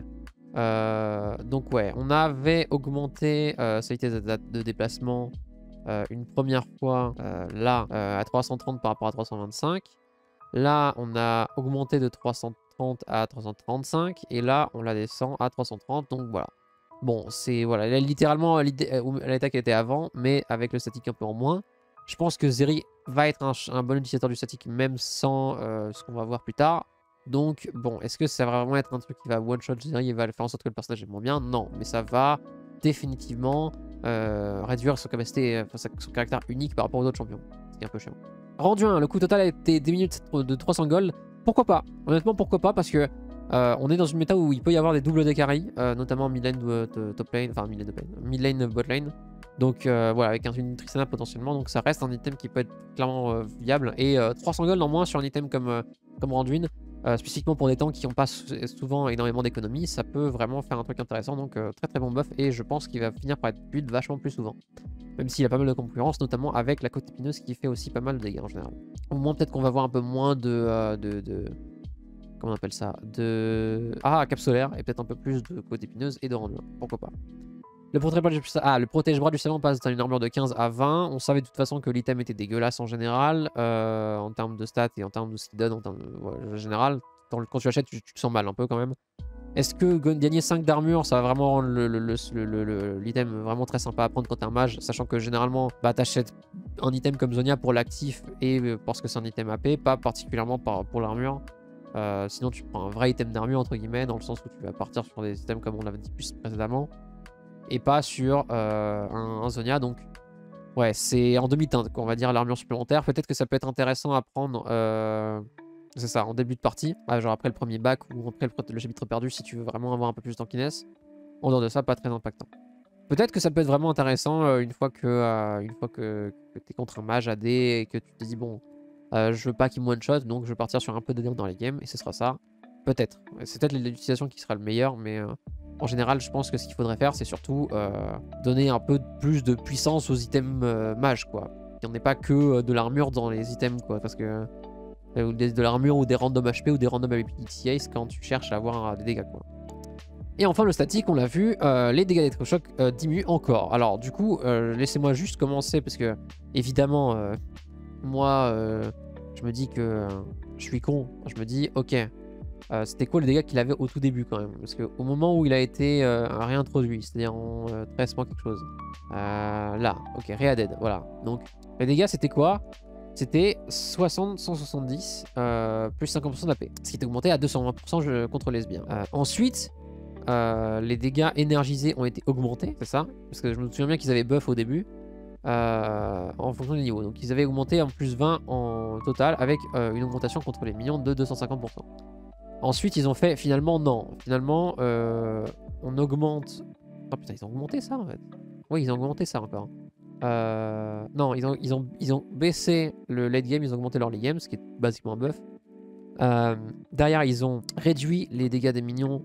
Speaker 1: Euh, donc ouais, on avait augmenté euh, sa vitesse de, de déplacement euh, une première fois euh, là euh, à trois cent trente par rapport à trois cent vingt-cinq. Là, on a augmenté de trois cent trente à trois cent trente-cinq et là, on la descend à trois cent trente. Donc voilà. Bon, c'est voilà, là, littéralement l'état qui était avant, mais avec le statique un peu en moins. Je pense que Zeri va être un, un bon utilisateur du statique même sans euh, ce qu'on va voir plus tard. Donc, bon, est-ce que ça va vraiment être un truc qui va one-shot Zeri et va faire en sorte que le personnage est moins bien? Non, mais ça va définitivement euh, réduire son, capacité, enfin, son caractère unique par rapport aux autres champions. Ce qui est un peu chiant. Rendu un, le coût total a été diminué de trois cents gold. Pourquoi pas? Honnêtement, pourquoi pas? Parce que euh, on est dans une méta où il peut y avoir des doubles de carry, euh, notamment mid lane de, de top lane, enfin mid lane, mid lane bot lane. Donc euh, voilà, avec un, une Tristana potentiellement, donc ça reste un item qui peut être clairement euh, viable. Et euh, trois cents gold en moins sur un item comme, euh, comme Randuin, euh, spécifiquement pour des tanks qui n'ont pas souvent énormément d'économie, ça peut vraiment faire un truc intéressant. Donc euh, très très bon buff et je pense qu'il va finir par être build vachement plus souvent. Même s'il a pas mal de concurrence, notamment avec la côte épineuse qui fait aussi pas mal de dégâts en général. Au moins peut-être qu'on va voir un peu moins de... Euh, de, de... Comment on appelle ça? De... Ah, cap solaire et peut-être un peu plus de côte épineuse et de Randuin. Pourquoi pas? Le protège-bras du... Ah, le protège-bras du salon passe d'une armure de quinze à vingt. On savait de toute façon que l'item était dégueulasse en général, euh, en termes de stats et en termes de ce qu'il donne en termes de... Ouais, en général. Dans le... Quand tu l'achètes, tu, tu te sens mal un peu quand même. Est-ce que gagner cinq d'armure, ça va vraiment rendre l'item vraiment très sympa à prendre quand t'es un mage, sachant que généralement, bah, t'achètes un item comme Zonia pour l'actif et parce que c'est un item A P, pas particulièrement pour l'armure. Euh, sinon, tu prends un vrai item d'armure, entre guillemets, dans le sens où tu vas partir sur des items comme on l'avait dit plus précédemment, et pas sur euh, un, un Zonia. Donc, ouais, c'est en demi-teinte, on va dire, l'armure supplémentaire. Peut-être que ça peut être intéressant à prendre... Euh... C'est ça, en début de partie, ah, genre après le premier bac ou après le, le chapitre perdu si tu veux vraiment avoir un peu plus de tankiness. En dehors de ça, pas très impactant. Peut-être que ça peut être vraiment intéressant euh, une fois que, euh, une fois que, que tu es contre un mage A D et que tu te dis bon, euh, je veux pas qu'il me one-shot donc je vais partir sur un peu de dégâts dans les games et ce sera ça. Peut-être. C'est peut-être l'utilisation qui sera le meilleur, mais euh, en général, je pense que ce qu'il faudrait faire, c'est surtout euh, donner un peu plus de puissance aux items euh, mages, quoi. Il n'y en ait pas que de l'armure dans les items, quoi, parce que. Ou de, de l'armure ou des random H P ou des random ability ace quand tu cherches à avoir des dégâts quoi. Et enfin le statique, on l'a vu, euh, les dégâts d'électrochoc euh, diminuent encore. Alors du coup, euh, laissez-moi juste commencer parce que évidemment, euh, moi, euh, je me dis que euh, je suis con. Je me dis, ok, euh, c'était quoi les dégâts qu'il avait au tout début quand même? Parce qu'au moment où il a été euh, réintroduit, c'est-à-dire en euh, treize mois quelque chose, euh, là, ok, Readded, voilà. Donc les dégâts c'était quoi? c'était soixante cent soixante-dix euh, plus cinquante pour cent d'A P, ce qui était augmenté à deux cent vingt pour cent contre lesbien. Euh, ensuite, euh, les dégâts énergisés ont été augmentés, c'est ça? Parce que je me souviens bien qu'ils avaient buff au début, euh, en fonction des niveaux. Donc ils avaient augmenté en plus vingt en total, avec euh, une augmentation contre les minions de deux cent cinquante pour cent. Ensuite, ils ont fait, finalement, non. Finalement, euh, on augmente... Oh putain, ils ont augmenté ça, en fait. Oui, ils ont augmenté ça encore. Euh... Non, ils ont, ils, ont, ils ont baissé le late game, ils ont augmenté leur late game, ce qui est basiquement un buff. Euh, derrière, ils ont réduit les dégâts des minions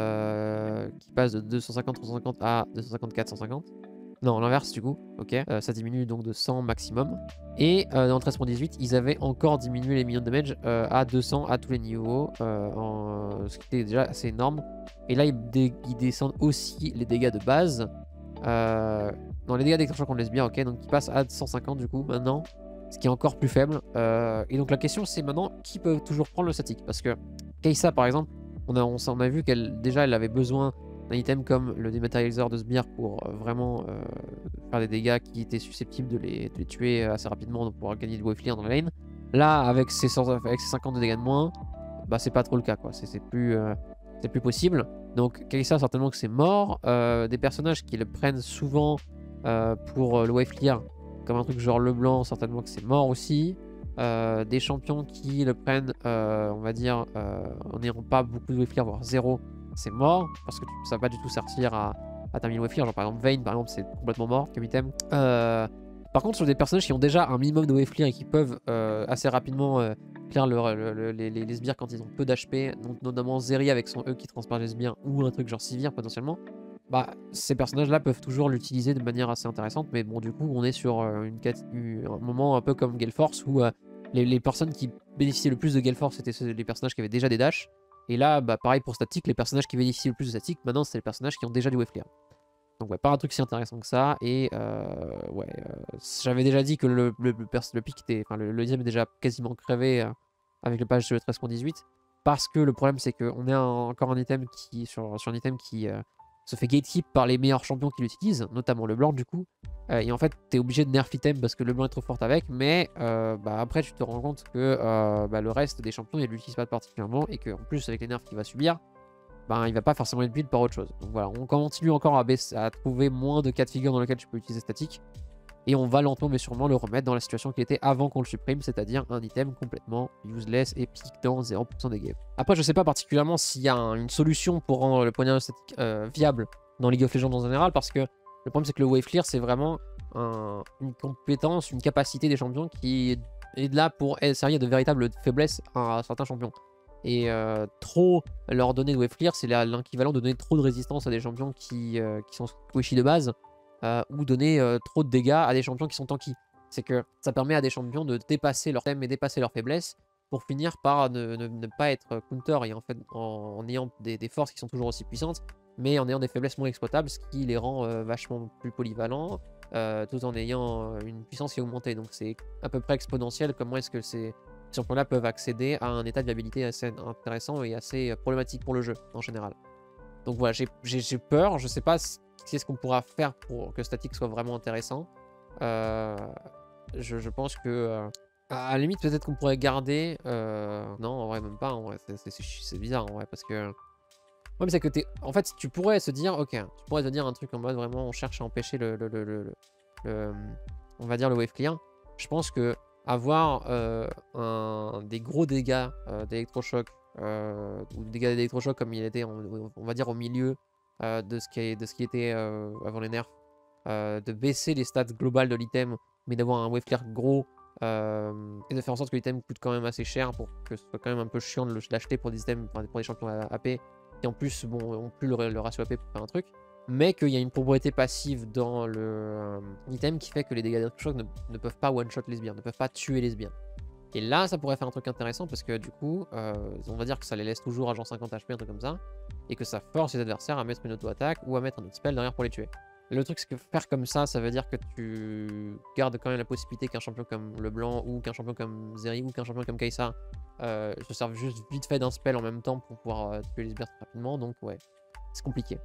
Speaker 1: euh, qui passent de deux cent cinquante, trois cent cinquante à deux cent cinquante, quatre cent cinquante. Non, l'inverse du coup, ok. Euh, ça diminue donc de cent maximum. Et euh, dans le treize point dix-huit, ils avaient encore diminué les minions de damage euh, à deux cents à tous les niveaux, euh, en... ce qui était déjà assez énorme. Et là, ils, dé ils descendent aussi les dégâts de base. Euh... Non, les dégâts d'extraction contre lesbien, ok, donc ils passent à cent cinquante du coup maintenant, ce qui est encore plus faible. Euh... Et donc la question c'est maintenant qui peut toujours prendre le statique, parce que Kai'Sa par exemple, on a, on, on a vu qu'elle déjà elle avait besoin d'un item comme le dématérialiseur de sbire pour euh, vraiment euh, faire des dégâts qui étaient susceptibles de les, de les tuer assez rapidement pour pouvoir gagner du wave clear dans la lane. Là, avec ses, avec ses cinquante de dégâts de moins, bah c'est pas trop le cas, quoi. C'est plus, euh, plus possible. Donc Kai'Sa, certainement que c'est mort. Euh, des personnages qui le prennent souvent euh, pour le wave clear, comme un truc genre Leblanc, certainement que c'est mort aussi. Euh, des champions qui le prennent, euh, on va dire, euh, en n'ayant pas beaucoup de wave clear, voire zéro, c'est mort, parce que tu, ça va pas du tout servir à, à terminer le wave clear. Genre par exemple Vayne, par exemple, c'est complètement mort comme item. Euh, par contre, sur des personnages qui ont déjà un minimum de wave clear et qui peuvent euh, assez rapidement euh, clear le, le, le, les, les sbires quand ils ont peu d'H P, donc notamment Zeri avec son E qui transperce les sbires, ou un truc genre Sivir potentiellement, bah ces personnages-là peuvent toujours l'utiliser de manière assez intéressante. Mais bon, du coup, on est sur euh, une, un moment un peu comme Gale Force où euh, les, les personnes qui bénéficiaient le plus de Gale Force c'était les personnages qui avaient déjà des dashs. Et là, bah, pareil pour statique, les personnages qui bénéficient le plus de statique, maintenant c'est les personnages qui ont déjà du wave clear. Donc ouais, pas un truc si intéressant que ça. Et euh, ouais, euh, j'avais déjà dit que le, le, le, le pic était, enfin le, le deuxième est déjà quasiment crevé euh, avec le patch de treize point dix-huit. Parce que le problème c'est qu'on est un, encore un item qui, sur, sur un item qui euh, se fait gatekeep par les meilleurs champions qui l'utilisent, notamment le blanc du coup. Euh, et en fait, t'es obligé de nerf item parce que le blanc est trop fort avec, mais euh, bah, après tu te rends compte que euh, bah, le reste des champions ils l'utilisent pas particulièrement et qu'en plus avec les nerfs qu'il va subir, ben, il va pas forcément être build par autre chose. Donc voilà, on continue encore à, baisser, à trouver moins de cas de figure dans lesquels tu peux utiliser statique. Et on va lentement mais sûrement le remettre dans la situation qu'il était avant qu'on le supprime, c'est-à-dire un item complètement useless et pique dans zéro pour cent des games. Après, je sais pas particulièrement s'il y a un, une solution pour rendre le poignard statique euh, viable dans League of Legends en général, parce que le problème c'est que le wave clear c'est vraiment un, une compétence, une capacité des champions qui est là pour servir de véritable faiblesse à certains champions. Et euh, trop leur donner de wave clear, c'est l'équivalent de donner trop de résistance à des champions qui, euh, qui sont squishy de base, euh, ou donner euh, trop de dégâts à des champions qui sont tanky. C'est que ça permet à des champions de dépasser leur thème et dépasser leur faiblesse pour finir par ne, ne, ne pas être counter et en fait en, en ayant des, des forces qui sont toujours aussi puissantes, mais en ayant des faiblesses moins exploitables, ce qui les rend euh, vachement plus polyvalents, euh, tout en ayant une puissance qui est augmentée. Donc c'est à peu près exponentiel comment est-ce que ces champions-là peuvent accéder à un état de viabilité assez intéressant et assez problématique pour le jeu en général. Donc voilà, j'ai peur, je sais pas qu'est-ce qu'on pourra faire pour que statique soit vraiment intéressant. Euh, je, je pense que euh, à la limite peut-être qu'on pourrait garder, euh, non en vrai même pas, en vrai c'est bizarre en vrai parce que ouais, mais c'est que t'es en fait tu pourrais se dire ok, tu pourrais te dire un truc en mode vraiment on cherche à empêcher le, le, le, le, le on va dire le wave clear. Je pense que avoir euh, un, des gros dégâts euh, d'électrochoc euh, ou des dégâts d'électrochoc comme il était on, on va dire au milieu euh, de, ce qui, de ce qui était euh, avant les nerfs, euh, de baisser les stats globales de l'item mais d'avoir un wave clear gros euh, et de faire en sorte que l'item coûte quand même assez cher pour que ce soit quand même un peu chiant de l'acheter pour des items, pour des champions A P qui en plus bon, ont plus le, le ratio A P pour faire un truc, mais qu'il y a une propriété passive dans le euh, item qui fait que les dégâts d'électrochoc ne, ne peuvent pas one-shot les sbires, ne peuvent pas tuer les sbires. Et là, ça pourrait faire un truc intéressant parce que du coup, euh, on va dire que ça les laisse toujours à genre cinquante H P, un truc comme ça, et que ça force les adversaires à mettre une auto-attaque ou à mettre un autre spell derrière pour les tuer. Le truc, c'est que faire comme ça, ça veut dire que tu gardes quand même la possibilité qu'un champion comme Leblanc ou qu'un champion comme Zeri ou qu'un champion comme Kai'Sa euh, se serve juste vite fait d'un spell en même temps pour pouvoir euh, tuer les sbires très rapidement. Donc ouais, c'est compliqué.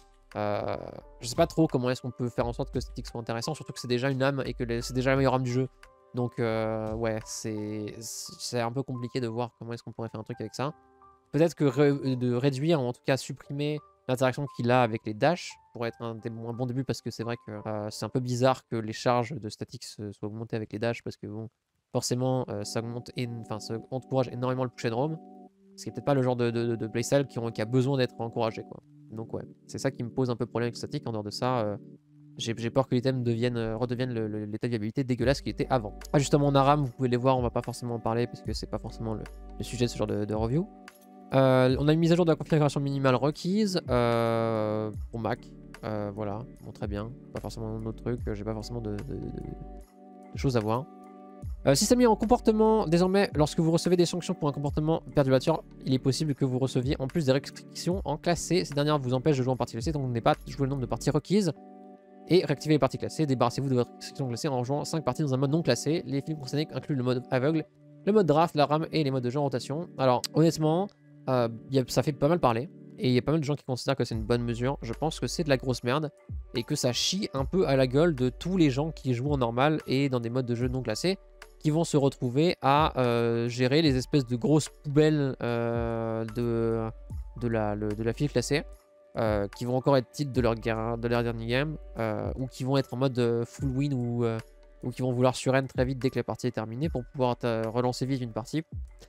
Speaker 1: Euh, je sais pas trop comment est-ce qu'on peut faire en sorte que statique soit intéressant, surtout que c'est déjà une âme et que c'est déjà la meilleure âme du jeu. Donc euh, ouais, c'est c'est un peu compliqué de voir comment est-ce qu'on pourrait faire un truc avec ça. Peut-être que ré de réduire, ou en tout cas supprimer l'interaction qu'il a avec les dash pourrait être un, un bon début, parce que c'est vrai que euh, c'est un peu bizarre que les charges de statique soient augmentées avec les dash, parce que bon, forcément euh, ça augmente, enfin ça encourage énormément le push and roam, ce qui est peut-être pas le genre de, de, de playstyle qui, ont, qui a besoin d'être encouragé, quoi. Donc ouais, c'est ça qui me pose un peu problème avec le statique. En dehors de ça, euh, j'ai peur que l'item devienne, euh, redevienne l'état de viabilité dégueulasse qu'il était avant. Ajustement en ARAM, vous pouvez les voir, on va pas forcément en parler parce que c'est pas forcément le, le sujet de ce genre de, de review. Euh, on a une mise à jour de la configuration minimale requise euh, pour Mac. Euh, voilà, bon, très bien. Pas forcément d'autres trucs, j'ai pas forcément de, de, de, de choses à voir. Euh, système mis en comportement, désormais, lorsque vous recevez des sanctions pour un comportement perturbateur, il est possible que vous receviez en plus des restrictions en classé. Ces dernières vous empêchent de jouer en partie classée, donc vous n'avez pas joué le nombre de parties requises. Et réactivez les parties classées, débarrassez-vous de votre restriction classée en jouant cinq parties dans un mode non classé. Les films concernés incluent le mode aveugle, le mode draft, la RAM et les modes de jeu en rotation. Alors honnêtement, euh, y a, ça fait pas mal parler. Et il y a pas mal de gens qui considèrent que c'est une bonne mesure. Je pense que c'est de la grosse merde. Et que ça chie un peu à la gueule de tous les gens qui jouent en normal et dans des modes de jeu non classés, qui vont se retrouver à euh, gérer les espèces de grosses poubelles euh, de, de, la, le, de la file classée. Euh, qui vont encore être titres de leur, de leur dernier game, euh, ou qui vont être en mode euh, full win, ou, euh, ou qui vont vouloir surrend très vite dès que la partie est terminée pour pouvoir relancer vite une partie.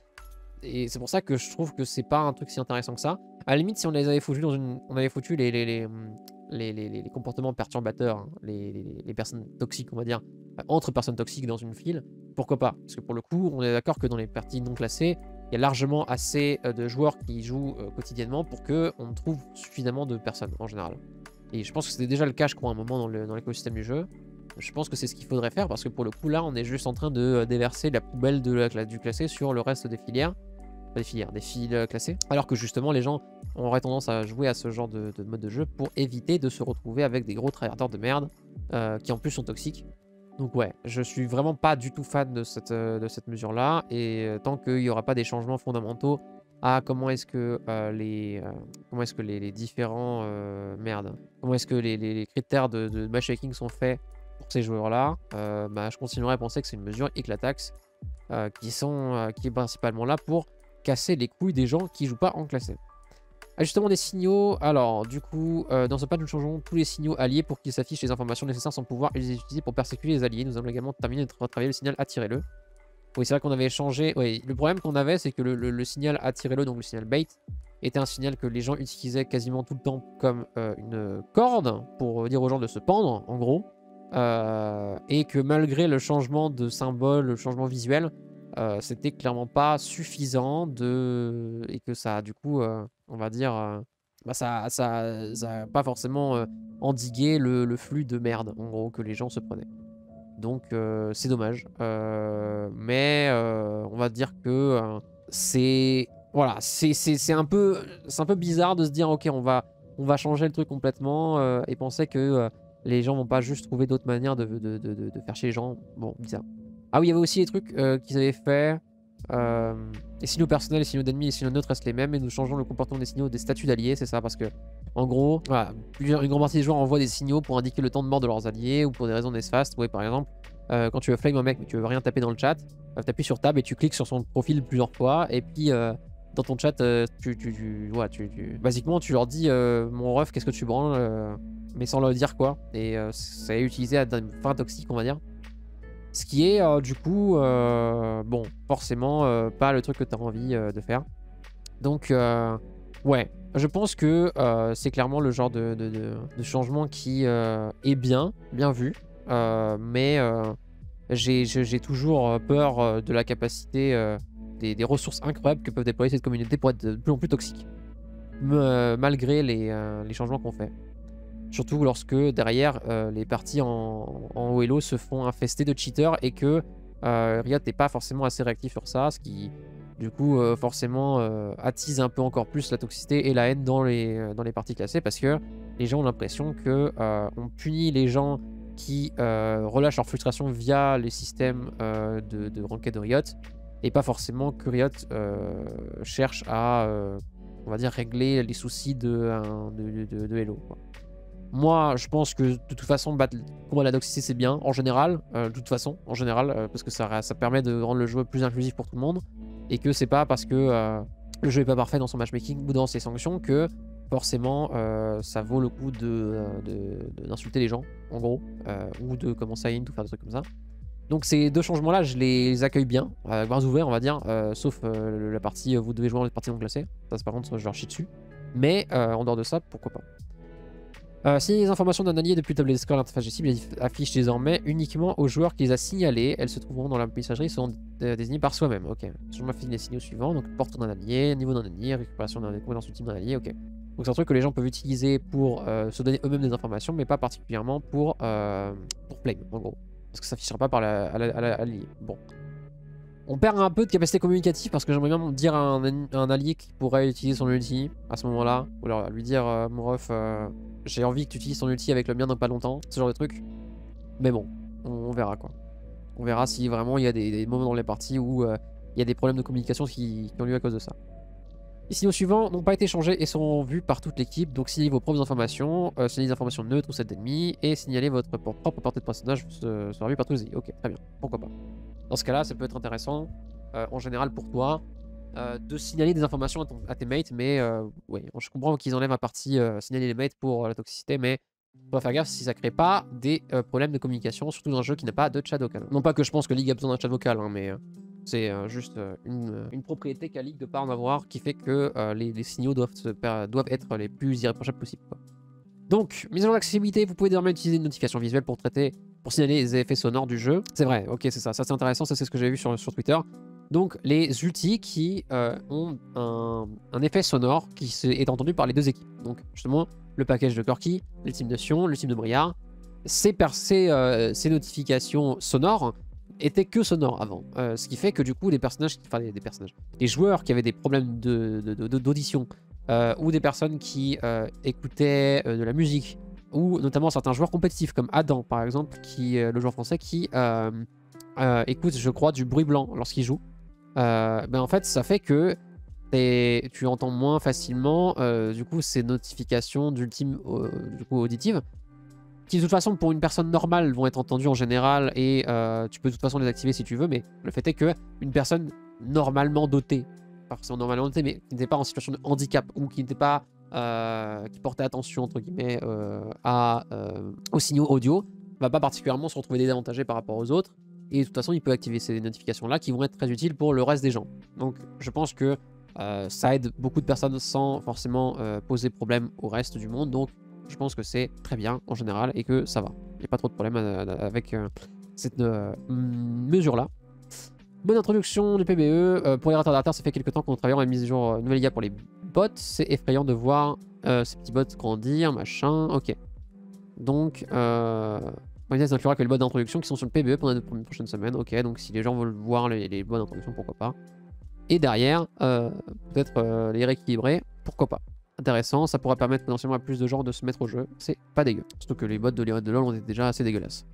Speaker 1: Et c'est pour ça que je trouve que c'est pas un truc si intéressant que ça. À la limite, si on les avait foutus dans une, on avait foutu les, les, les, les, les, les comportements perturbateurs, hein, les, les, les personnes toxiques, on va dire, entre personnes toxiques dans une file, pourquoi pas? Parce que pour le coup, on est d'accord que dans les parties non classées, il y a largement assez de joueurs qui jouent euh, quotidiennement pour qu'on trouve suffisamment de personnes en général. Et je pense que c'était déjà le cas, je crois, à un moment dans l'écosystème du jeu. Je pense que c'est ce qu'il faudrait faire, parce que pour le coup, là, on est juste en train de déverser la poubelle de la, du classé sur le reste des filières. Pas des filières, des files classées. Alors que justement, les gens auraient tendance à jouer à ce genre de, de mode de jeu pour éviter de se retrouver avec des gros tryharders de merde euh, qui en plus sont toxiques. Donc ouais, je suis vraiment pas du tout fan de cette, euh, de cette mesure-là, et euh, tant qu'il n'y aura pas des changements fondamentaux à comment est-ce que euh, les euh, comment est-ce que les, les différents euh, merde, comment est-ce que les, les, les critères de, de matchmaking sont faits pour ces joueurs-là, euh, bah, je continuerai à penser que c'est une mesure éclataxe euh, qui sont euh, qui est principalement là pour casser les couilles des gens qui jouent pas en classé. Ajustement des signaux. Alors, du coup, euh, dans ce patch, nous changeons tous les signaux alliés pour qu'ils s'affichent les informations nécessaires sans pouvoir les utiliser pour persécuter les alliés. Nous allons également terminer de retravailler le signal attirez-le. Oui, c'est vrai qu'on avait changé. Oui, le problème qu'on avait, c'est que le, le, le signal attirez-le, donc le signal bait, était un signal que les gens utilisaient quasiment tout le temps comme euh, une corde pour dire aux gens de se pendre, en gros. Euh, et que malgré le changement de symbole, le changement visuel, euh, c'était clairement pas suffisant de... et que ça, du coup, euh, on va dire, euh, bah ça, ça, ça a pas forcément euh, endigué le, le flux de merde, en gros, que les gens se prenaient. Donc, euh, c'est dommage. Euh, mais euh, on va dire que euh, c'est... Voilà, c'est un peu, c'est un peu bizarre de se dire, ok, on va, on va changer le truc complètement euh, et penser que euh, les gens vont pas juste trouver d'autres manières de, de, de, de, de faire chez les gens. Bon, bizarre. Ah oui, il y avait aussi des trucs euh, qu'ils avaient fait. Euh, les signaux personnels, les signaux d'ennemis, les signaux neutres restent les mêmes, et nous changeons le comportement des signaux des statuts d'alliés, c'est ça, parce que, en gros, voilà, plusieurs, une grande partie des joueurs envoient des signaux pour indiquer le temps de mort de leurs alliés ou pour des raisons néfastes. Ouais, par exemple, euh, quand tu veux flame un mec mais tu veux rien taper dans le chat, euh, t'appuies sur tab et tu cliques sur son profil plusieurs fois, et puis euh, dans ton chat, euh, tu, tu, tu, ouais, tu, tu, basiquement, tu leur dis euh, mon ref, qu'est-ce que tu branles, euh, mais sans leur dire quoi, et euh, ça est utilisé à des fins toxiques, on va dire. Ce qui est euh, du coup, euh, bon, forcément euh, pas le truc que tu as envie euh, de faire. Donc, euh, ouais, je pense que euh, c'est clairement le genre de, de, de, de changement qui euh, est bien, bien vu. Euh, mais euh, j'ai toujours peur de la capacité euh, des, des ressources incroyables que peuvent déployer cette communauté pour être de plus en plus toxique. Me, malgré les, euh, les changements qu'on fait. Surtout lorsque derrière euh, les parties en, en O L O se font infester de cheaters et que euh, Riot n'est pas forcément assez réactif sur ça, ce qui du coup euh, forcément euh, attise un peu encore plus la toxicité et la haine dans les, euh, dans les parties classées, parce que les gens ont l'impression que euh, on punit les gens qui euh, relâchent leur frustration via les systèmes euh, de, de ranked de Riot, et pas forcément que Riot euh, cherche à, euh, on va dire, régler les soucis de, de, de, de Hello, quoi. Moi, je pense que de toute façon, battre combat la toxicité, c'est bien, en général, euh, de toute façon, en général, euh, parce que ça, ça permet de rendre le jeu plus inclusif pour tout le monde, et que c'est pas parce que euh, le jeu est pas parfait dans son matchmaking ou dans ses sanctions que forcément euh, ça vaut le coup d'insulter de, de, les gens, en gros, euh, ou de commencer à int ou faire des trucs comme ça. Donc ces deux changements-là, je les accueille bien, avec bras ouverts, on va dire, euh, sauf euh, la partie, euh, vous devez jouer en partie non classée, ça par contre, je leur chie dessus. Mais euh, en dehors de ça, pourquoi pas. Euh, signaler les informations d'un allié depuis le tableau de score, l'interface de cible affiche désormais uniquement aux joueurs qui les a signalés. Elles se trouveront dans la messagerie et seront désignées par soi-même. Ok. Je m'affiche les signaux suivants. Donc, porte d'un allié, niveau d'un allié, récupération d'un compétence ultime d'un allié. Ok. Donc, c'est un truc que les gens peuvent utiliser pour euh, se donner eux-mêmes des informations, mais pas particulièrement pour, euh, pour play, en gros. Parce que ça s'affichera pas par l'allié. Bon. On perd un peu de capacité communicative parce que j'aimerais bien dire à un, un allié qui pourrait utiliser son ulti à ce moment-là. Ou alors lui dire, euh, mon ref, euh, j'ai envie que tu utilises ton ulti avec le mien dans pas longtemps. Ce genre de truc. Mais bon, on, on verra quoi. On verra si vraiment il y a des, des moments dans les parties où euh, il y a des problèmes de communication qui, qui ont lieu à cause de ça. Les signaux suivants n'ont pas été changés et seront vus par toute l'équipe. Donc signalez vos propres informations, euh, signalez les informations neutres ou celles d'ennemis, et signalez votre propre portée de personnage euh, sera vu par tous les alliés. Ok, très bien, pourquoi pas. Dans ce cas-là, ça peut être intéressant, euh, en général pour toi, euh, de signaler des informations à, ton, à tes mates, mais euh, ouais, je comprends qu'ils enlèvent la partie euh, signaler les mates pour euh, la toxicité, mais on va faire gaffe si ça crée pas des euh, problèmes de communication, surtout dans un jeu qui n'a pas de chat vocal. Non pas que je pense que League a besoin d'un chat vocal, hein, mais euh, c'est euh, juste euh, une, une propriété qu'a League de pas en avoir, qui fait que euh, les, les signaux doivent, se, doivent être les plus irréprochables possibles, quoi. Donc, mise en accessibilité, vous pouvez désormais utiliser une notification visuelle pour traiter, pour signaler les effets sonores du jeu. C'est vrai, ok, c'est ça, ça c'est intéressant, ça c'est ce que j'ai vu sur, sur Twitter. Donc, les ultis qui euh, ont un, un effet sonore qui est entendu par les deux équipes. Donc, justement, le package de Corki, l'ultime de Sion, l'ultime de Briard, ces, ces, euh, ces notifications sonores étaient que sonores avant. Euh, ce qui fait que du coup, les personnages, enfin des, des personnages, les joueurs qui avaient des problèmes d'audition, de, de, de, Euh, ou des personnes qui euh, écoutaient euh, de la musique, ou notamment certains joueurs compétitifs comme Adam par exemple, qui euh, le joueur français qui euh, euh, écoute, je crois, du bruit blanc lorsqu'il joue. Euh, ben en fait, ça fait que tu entends moins facilement euh, du coup ces notifications d'ultime euh, du coup auditives, qui de toute façon pour une personne normale vont être entendues en général, et euh, tu peux de toute façon les activer si tu veux, mais le fait est que une personne normalement dotée, c'est normalement noté, mais qui n'était pas en situation de handicap ou qui n'était pas euh, qui portait attention entre guillemets euh, à, euh, aux signaux audio, va pas particulièrement se retrouver désavantagé par rapport aux autres, et de toute façon il peut activer ces notifications là qui vont être très utiles pour le reste des gens. Donc je pense que euh, ça aide beaucoup de personnes sans forcément euh, poser problème au reste du monde, donc je pense que c'est très bien en général et que ça va, il n'y a pas trop de problème avec euh, cette euh, mesure là. Bonne introduction du P B E. Euh, pour les retardataires, ça fait quelques temps qu'on travaille en mise à jour euh, nouvelle I A pour les bots. C'est effrayant de voir euh, ces petits bots grandir, machin. Ok. Donc, euh, on inclura que les bots d'introduction qui sont sur le P B E pendant les deux prochaines semaines. Ok, donc si les gens veulent voir les, les bots d'introduction, pourquoi pas. Et derrière, euh, peut-être euh, les rééquilibrer, pourquoi pas. Intéressant, ça pourra permettre potentiellement à plus de gens de se mettre au jeu. C'est pas dégueu. Surtout que les bots de l'I R de LoL ont été déjà assez dégueulasses.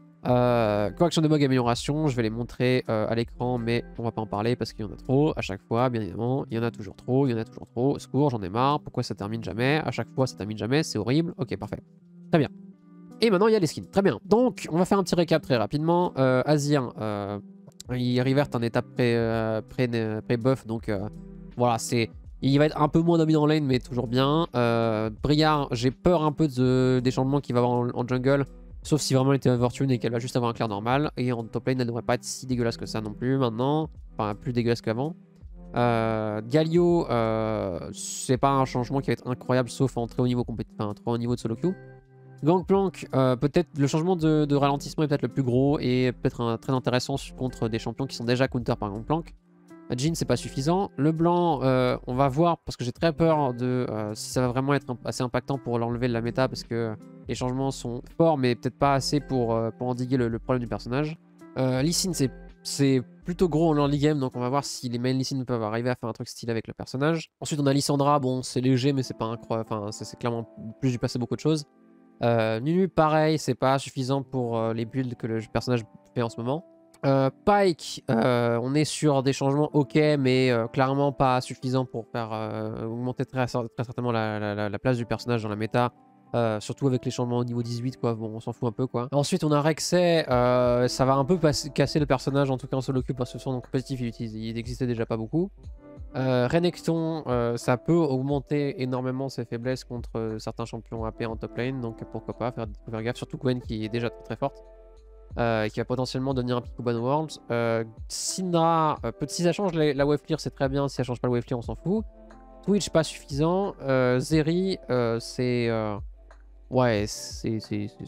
Speaker 1: Euh, correction de bugs, amélioration, je vais les montrer euh, à l'écran, mais on va pas en parler parce qu'il y en a trop à chaque fois, bien évidemment. Il y en a toujours trop, il y en a toujours trop. Au secours, j'en ai marre. Pourquoi ça termine jamais? À chaque fois, ça termine jamais, c'est horrible. Ok, parfait. Très bien. Et maintenant, il y a les skins. Très bien. Donc, on va faire un petit récap très rapidement. Euh, Azir, euh, il revert en étape pré-buff, euh, pré, pré donc euh, voilà, c'est. Il va être un peu moins dominant en lane, mais toujours bien. Euh, Briard, j'ai peur un peu de, des changements qu'il va avoir en, en jungle. Sauf si vraiment elle était overtune et qu'elle va juste avoir un clair normal. Et en top lane, elle ne devrait pas être si dégueulasse que ça non plus maintenant. Enfin, plus dégueulasse qu'avant. Euh, Galio, euh, c'est pas un changement qui va être incroyable sauf en très haut niveau, enfin, très haut niveau de solo queue. Gangplank, euh, peut-être le changement de, de ralentissement est peut-être le plus gros et peut-être très intéressant contre des champions qui sont déjà counter par Gangplank. Jhin, c'est pas suffisant. Le blanc, euh, on va voir parce que j'ai très peur de euh, si ça va vraiment être assez impactant pour l'enlever de la méta parce que les changements sont forts mais peut-être pas assez pour, euh, pour endiguer le, le problème du personnage. Euh, Lee Sin, c'est plutôt gros en early game, donc on va voir si les main Lee Sin peuvent arriver à faire un truc stylé avec le personnage. Ensuite, on a Lissandra, bon, c'est léger mais c'est pas incroyable, enfin, c'est clairement plus du passé beaucoup de choses. Euh, Nunu, pareil, c'est pas suffisant pour euh, les builds que le personnage fait en ce moment. Euh, Pyke, euh, on est sur des changements ok, mais euh, clairement pas suffisant pour faire euh, augmenter très, très certainement la, la, la place du personnage dans la méta. Euh, surtout avec les changements au niveau dix-huit, quoi. Bon, on s'en fout un peu, quoi. Ensuite, on a Rexay. Euh, ça va un peu casser le personnage, en tout cas en solo queue, parce que son compétitif, il, utilise, il existait déjà pas beaucoup. Euh, Renekton, euh, ça peut augmenter énormément ses faiblesses contre euh, certains champions A P en top lane, donc pourquoi pas faire, faire gaffe. Surtout Gwen qui est déjà très, très forte. Euh, et qui va potentiellement devenir un pick Ban Worlds. Euh, Syndra, euh, si ça change la, la wave clear, c'est très bien. Si ça change pas le wave clear, on s'en fout. Twitch, pas suffisant. Euh, Zeri, euh, c'est. Euh, ouais, c'est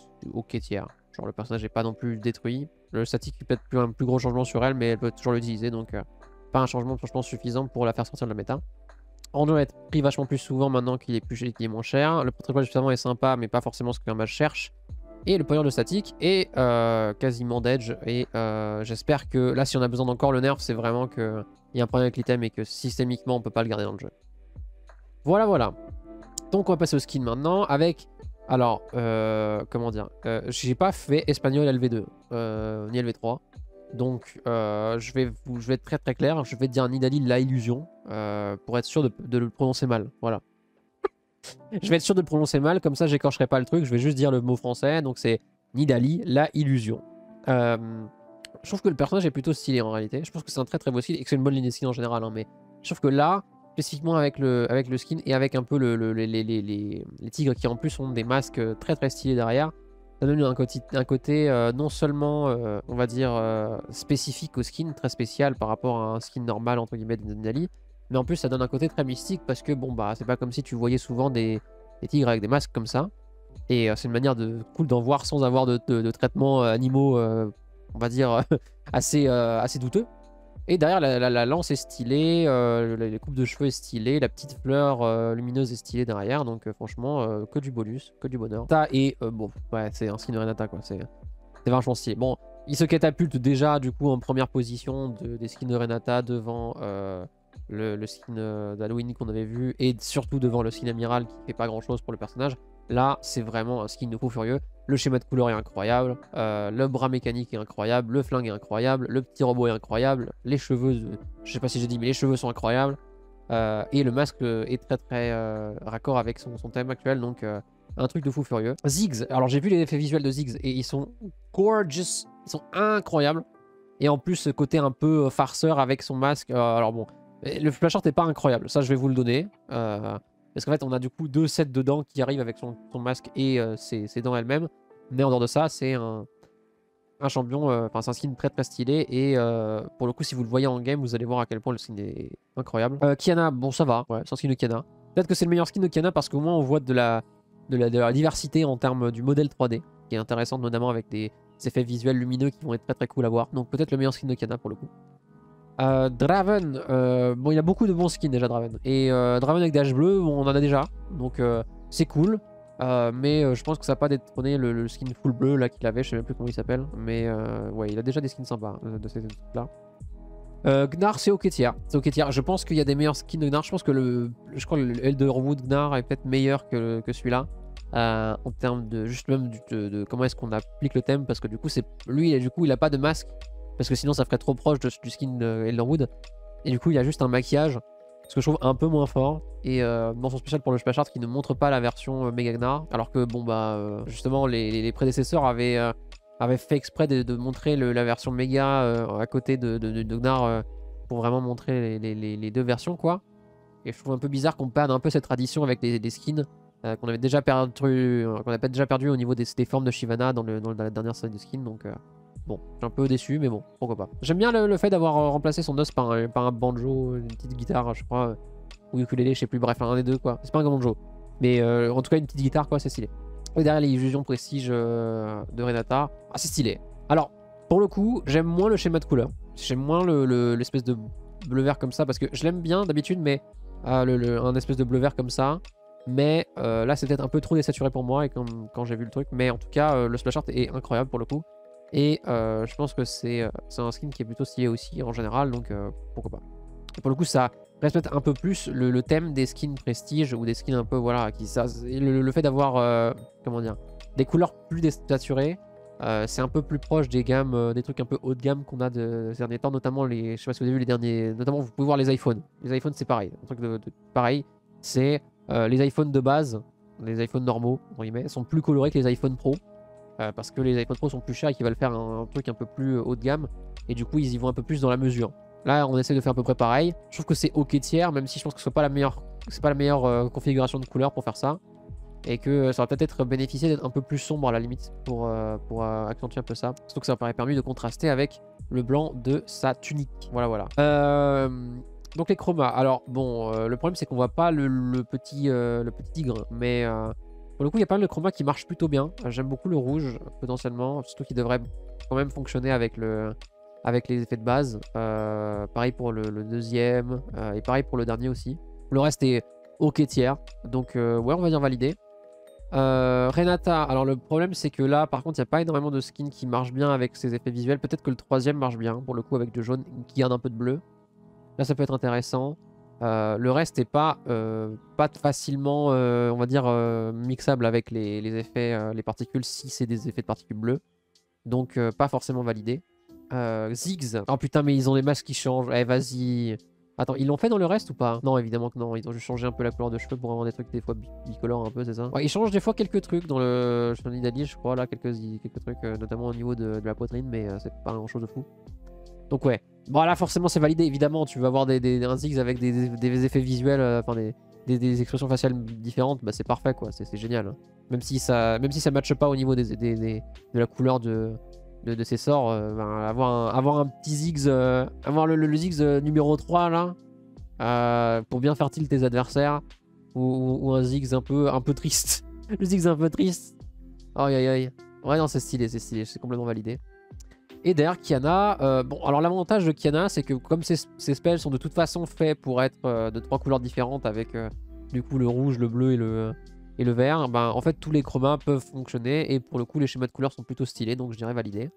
Speaker 1: ok tiers. Genre, le personnage n'est pas non plus détruit. Le statique, il peut être plus, un plus gros changement sur elle, mais elle peut toujours l'utiliser. Donc, euh, pas un changement, franchement, suffisant pour la faire sortir de la méta. Ando va être pris vachement plus souvent maintenant qu'il est, plus, qu'il est moins cher. Le portrait justement est sympa, mais pas forcément ce qu'un match cherche. Et le power de statique est euh, quasiment d'edge. Et euh, j'espère que là, si on a besoin d'encore le nerf, c'est vraiment qu'il y a un problème avec l'item et que systémiquement, on peut pas le garder dans le jeu. Voilà, voilà. Donc, on va passer au skin maintenant avec. Alors, euh, comment dire euh, j'ai pas fait espagnol L V deux, euh, ni L V trois. Donc, euh, je, vais vous, je vais être très très clair. Je vais dire Nidalee la illusion euh, pour être sûr de, de le prononcer mal. Voilà. Je vais être sûr de le prononcer mal, comme ça j'écorcherai pas le truc, je vais juste dire le mot français, donc c'est Nidalee, la illusion. Euh, je trouve que le personnage est plutôt stylé en réalité, je pense que c'est un très très beau skin et que c'est une bonne ligne de skin en général, hein, mais je trouve que là, spécifiquement avec le, avec le skin et avec un peu le, le, les, les, les, les tigres qui en plus ont des masques très très stylés derrière, ça donne un côté, un côté euh, non seulement, euh, on va dire, euh, spécifique au skin, très spécial par rapport à un skin normal entre guillemets de Nidalee, mais en plus ça donne un côté très mystique parce que bon bah c'est pas comme si tu voyais souvent des, des tigres avec des masques comme ça. Et euh, c'est une manière de cool d'en voir sans avoir de, de, de traitements euh, animaux, euh, on va dire, assez, euh, assez douteux. Et derrière la, la, la lance est stylée, euh, les coupes de cheveux est stylée, la petite fleur euh, lumineuse est stylée derrière. Donc euh, franchement, euh, que du bonus, que du bonheur. Ça et euh, bon, ouais c'est un skin de Renata quoi, c'est vachement stylé. Bon, il se catapulte déjà du coup en première position de, des skins de Renata devant... Euh, Le, le skin euh, d'Halloween qu'on avait vu et surtout devant le skin amiral qui fait pas grand chose pour le personnage. Là c'est vraiment un skin de fou furieux. Le schéma de couleur est incroyable, euh, le bras mécanique est incroyable, le flingue est incroyable, le petit robot est incroyable, les cheveux, euh, je sais pas si j'ai dit mais les cheveux sont incroyables, euh, et le masque est très très euh, raccord avec son, son thème actuel, donc euh, un truc de fou furieux. Ziggs, alors j'ai vu les effets visuels de Ziggs et ils sont gorgeous, ils sont incroyables. Et en plus ce côté un peu farceur avec son masque, euh, alors bon, le flashart n'est pas incroyable, ça je vais vous le donner. Euh, parce qu'en fait, on a du coup deux sets de dents qui arrivent avec son, son masque et euh, ses, ses dents elles-mêmes. Mais en dehors de ça, c'est un, un champion, enfin euh, c'est un skin très très stylé. Et euh, pour le coup, si vous le voyez en game, vous allez voir à quel point le skin est incroyable. Euh, Kiana, bon ça va, ouais, c'est un skin de Kiana. Peut-être que c'est le meilleur skin de Kiana parce qu'au moins on voit de la, de, la, de la diversité en termes du modèle trois D, qui est intéressante notamment avec des, des effets visuels lumineux qui vont être très très cool à voir. Donc peut-être le meilleur skin de Kiana pour le coup. Euh, Draven, euh, bon il y a beaucoup de bons skins déjà Draven. Et euh, Draven avec des haches bleues, bon, on en a déjà, donc euh, c'est cool. Euh, mais euh, je pense que ça n'a pas détrôné le, le skin full bleu là qu'il avait, je sais même plus comment il s'appelle. Mais euh, ouais, il a déjà des skins sympas euh, de ces trucs là. Euh, Gnar c'est ok tiers, c'est ok tiers. Je pense qu'il y a des meilleurs skins de Gnar. Je pense que le, je crois que le Elderwood Gnar est peut-être meilleur que, que celui-là. Euh, en termes de juste même de, de comment est-ce qu'on applique le thème, parce que du coup c'est lui et du coup il a pas de masque. Parce que sinon ça ferait trop proche de, du skin de Elderwood. Et du coup il y a juste un maquillage, ce que je trouve un peu moins fort. Et euh, mention spéciale pour le splash art qui ne montre pas la version euh, Mega Gnar. Alors que bon bah euh, justement les, les prédécesseurs avaient, euh, avaient fait exprès de, de montrer le, la version Mega euh, à côté de, de, de, de Gnar euh, pour vraiment montrer les, les, les deux versions quoi. Et je trouve un peu bizarre qu'on perde un peu cette tradition avec des, des skins euh, qu'on avait déjà perdu, euh, qu'on avait déjà perdu au niveau des, des formes de Shyvana dans, le, dans la dernière série de skins. Donc euh, bon, je suis un peu déçu, mais bon, pourquoi pas. J'aime bien le, le fait d'avoir remplacé son os par un, par un banjo, une petite guitare, je crois, ou ukulélé, je sais plus, bref, un des deux, quoi. C'est pas un banjo, mais euh, en tout cas, une petite guitare, quoi, c'est stylé. Et derrière les illusions prestige euh, de Renata, ah, c'est stylé. Alors, pour le coup, j'aime moins le schéma de couleur. J'aime moins l'espèce le, le, de bleu-vert comme ça, parce que je l'aime bien d'habitude, mais euh, le, le, un espèce de bleu-vert comme ça. Mais euh, là, c'est peut-être un peu trop désaturé pour moi, et quand, quand j'ai vu le truc. Mais en tout cas, euh, le splash art est incroyable pour le coup. Et euh, je pense que c'est euh, un skin qui est plutôt stylé aussi en général, donc euh, pourquoi pas. Et pour le coup, ça respecte un peu plus le, le thème des skins prestige ou des skins un peu, voilà, qui ça, le, le fait d'avoir, euh, comment dire, des couleurs plus désaturées, euh, c'est un peu plus proche des gammes, euh, des trucs un peu haut de gamme qu'on a de, ces derniers temps, notamment les, je sais pas si vous avez vu les derniers, notamment vous pouvez voir les iPhones. Les iPhones c'est pareil, un truc de, de pareil, c'est euh, les iPhones de base. les iPhones normaux, entre guillemets, sont plus colorés que les iPhones Pro. Euh, parce que les iPhones Pro sont plus chers et qu'ils veulent faire un, un truc un peu plus haut de gamme. Et du coup, ils y vont un peu plus dans la mesure. Là, on essaie de faire à peu près pareil. Je trouve que c'est ok tiers, même si je pense que ce n'est pas la meilleure, c'est pas la meilleure euh, configuration de couleur pour faire ça. Et que ça va peut-être être bénéficié d'être un peu plus sombre à la limite pour, euh, pour euh, accentuer un peu ça. Surtout que ça aurait permis de contraster avec le blanc de sa tunique. Voilà, voilà. Euh, donc les chromas. Alors, bon, euh, le problème c'est qu'on voit pas le, le, petit, euh, le petit tigre. Mais euh, pour le coup, il y a pas mal de chromas qui marchent plutôt bien. J'aime beaucoup le rouge, potentiellement. Surtout qu'il devrait quand même fonctionner avec, le, avec les effets de base. Euh, pareil pour le, le deuxième. Euh, et pareil pour le dernier aussi. Le reste est ok tiers. Donc, euh, ouais, on va dire validé. Euh, Renata, alors le problème c'est que là par contre il n'y a pas énormément de skins qui marchent bien avec ces effets visuels. Peut-être que le troisième marche bien pour le coup avec du jaune qui garde un peu de bleu. Là ça peut être intéressant. Euh, le reste n'est pas, euh, pas facilement euh, on va dire euh, mixable avec les, les effets, euh, les particules si c'est des effets de particules bleues. Donc euh, pas forcément validé. Euh, Ziggs, oh putain mais ils ont des masques qui changent. Eh vas-y. Attends, ils l'ont fait dans le reste ou pas? Non, évidemment que non. Ils ont juste changé un peu la couleur de cheveux pour avoir des trucs des fois bicolores un peu, c'est ça? Ouais, ils changent des fois quelques trucs dans le Shiny Daddy, je crois, là, quelques, quelques trucs, euh, notamment au niveau de, de la poitrine, mais euh, c'est pas grand chose de fou. Donc ouais. Bon là, forcément, c'est validé, évidemment. Tu vas avoir des, des, un Ziggs avec des, des, des effets visuels, euh, enfin des, des, des expressions faciales différentes, bah c'est parfait, quoi. C'est génial. Hein. Même si ça même si ça matche pas au niveau des, des, des, de la couleur de... De, de ses sorts, euh, ben, avoir, un, avoir un petit Ziggs, euh, avoir le, le, le Ziggs euh, numéro trois là, euh, pour bien faire tilt tes adversaires, ou, ou, ou un Ziggs un peu, un peu triste. Le Ziggs un peu triste. Aïe aïe aïe. Ouais, non, c'est stylé, c'est stylé, c'est complètement validé. Et derrière Kiana, euh, bon, alors l'avantage de Kiana, c'est que comme ces, ces spells sont de toute façon faits pour être euh, de trois couleurs différentes avec euh, du coup le rouge, le bleu et le. Et le vert, ben, en fait tous les chromas peuvent fonctionner et pour le coup les schémas de couleurs sont plutôt stylés, donc je dirais validé.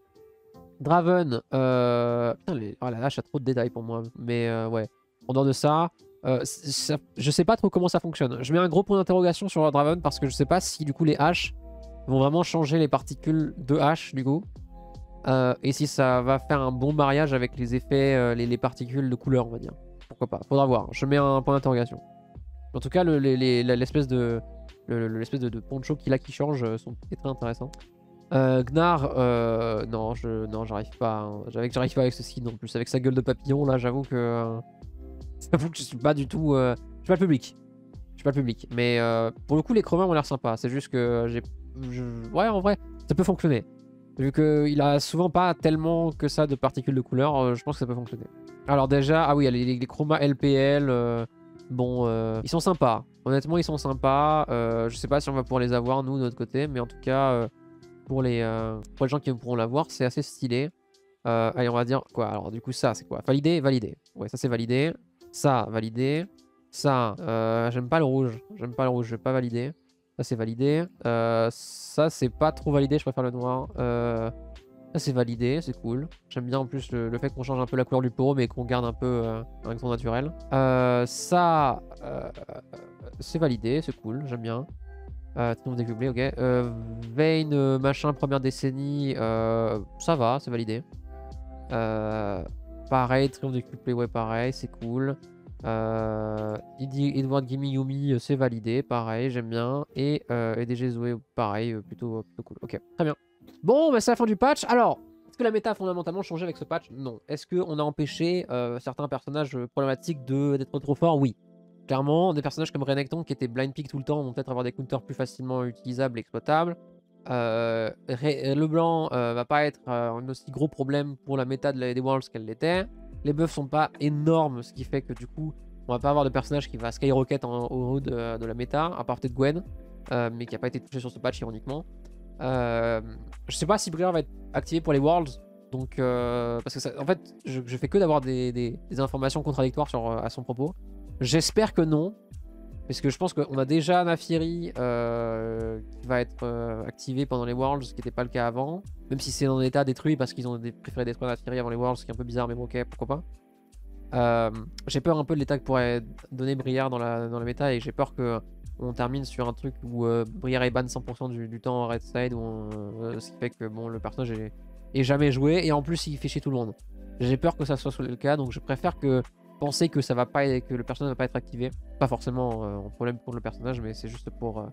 Speaker 1: Draven, euh... putain, les... oh là là, j'ai trop de détails pour moi, mais euh, ouais. En dehors de ça, euh, ça, je sais pas trop comment ça fonctionne. Je mets un gros point d'interrogation sur Draven parce que je sais pas si du coup les haches vont vraiment changer les particules de hache du coup. Euh, et si ça va faire un bon mariage avec les effets, euh, les, les particules de couleur on va dire. Pourquoi pas, faudra voir, je mets un point d'interrogation. En tout cas l'espèce de... l'espèce de, de poncho qu'il a qui change euh, sont très intéressants. Euh, Gnar, euh, non, je, non, j'arrive pas. Hein. J'arrive pas avec ce skin en plus, avec sa gueule de papillon là, j'avoue que, euh, j'avoue que je suis pas du tout, euh, je suis pas le public, je suis pas le public. Mais euh, pour le coup, les chromas ont l'air sympas. C'est juste que j'ai, ouais, en vrai, ça peut fonctionner. Vu qu'il a souvent pas tellement que ça de particules de couleur, euh, je pense que ça peut fonctionner. Alors déjà, ah oui, les, les, les chromas L P L. Euh, Bon, euh, ils sont sympas. Honnêtement, ils sont sympas. Euh, je sais pas si on va pouvoir les avoir, nous, de notre côté. Mais en tout cas, euh, pour, les, euh, pour les gens qui pourront l'avoir, c'est assez stylé. Euh, allez, on va dire quoi? Alors, du coup, ça, c'est quoi? Validé, validé. Ouais, ça, c'est validé. Ça, validé. Ça, euh, j'aime pas le rouge. J'aime pas le rouge, je vais pas valider. Ça, c'est validé. Euh, ça, c'est pas trop validé. Je préfère le noir. Euh, ça, c'est validé. C'est cool. J'aime bien en plus le, le fait qu'on change un peu la couleur du pot, mais qu'on garde un peu euh, un ton naturel. Euh, ça, euh, c'est validé. C'est cool. J'aime bien. Euh, triomphe décuplé, ok. Euh, Vayne, euh, machin, première décennie. Euh, ça va, c'est validé. Euh, pareil, triomphe décuplé, ouais, pareil. C'est cool. Euh, Edward Gimme Yumi, c'est validé, pareil, j'aime bien. Et euh, E D G Zoé, pareil, plutôt, plutôt cool. Ok, très bien. Bon, bah, c'est la fin du patch. Alors, est-ce que la méta a fondamentalement changé avec ce patch? Non. Est-ce qu'on a empêché euh, certains personnages problématiques d'être trop forts? Oui. Clairement, des personnages comme Renekton qui étaient blind pick tout le temps vont peut-être avoir des counters plus facilement utilisables et exploitables. Euh, le blanc euh, va pas être euh, un aussi gros problème pour la méta de la, des Worlds qu'elle l'était. Les buffs sont pas énormes, ce qui fait que du coup, on va pas avoir de personnage qui va skyrocket en, au haut de, de la méta, à part peut-être Gwen, euh, mais qui a pas été touché sur ce patch ironiquement. Euh, je sais pas si Briar va être activé pour les Worlds, donc euh, parce que ça, en fait, je, je fais que d'avoir des, des, des informations contradictoires sur, à son propos. J'espère que non, parce que je pense qu'on a déjà Naafiri euh, qui va être euh, activé pendant les Worlds, ce qui n'était pas le cas avant. Même si c'est en état détruit parce qu'ils ont préféré détruire Naafiri avant les Worlds, ce qui est un peu bizarre, mais bon, ok, pourquoi pas. Euh, j'ai peur un peu de l'état que pourrait donner Briar dans la, dans la méta, et j'ai peur qu'on termine sur un truc où euh, Briar est ban cent pour cent du, du temps en red side, où on, euh, ce qui fait que bon, le personnage est, est jamais joué, et en plus il fait chier tout le monde. J'ai peur que ça soit le cas, donc je préfère que penser que ça va pas, que le personnage va pas être activé. Pas forcément euh, un problème pour le personnage, mais c'est juste pour, euh,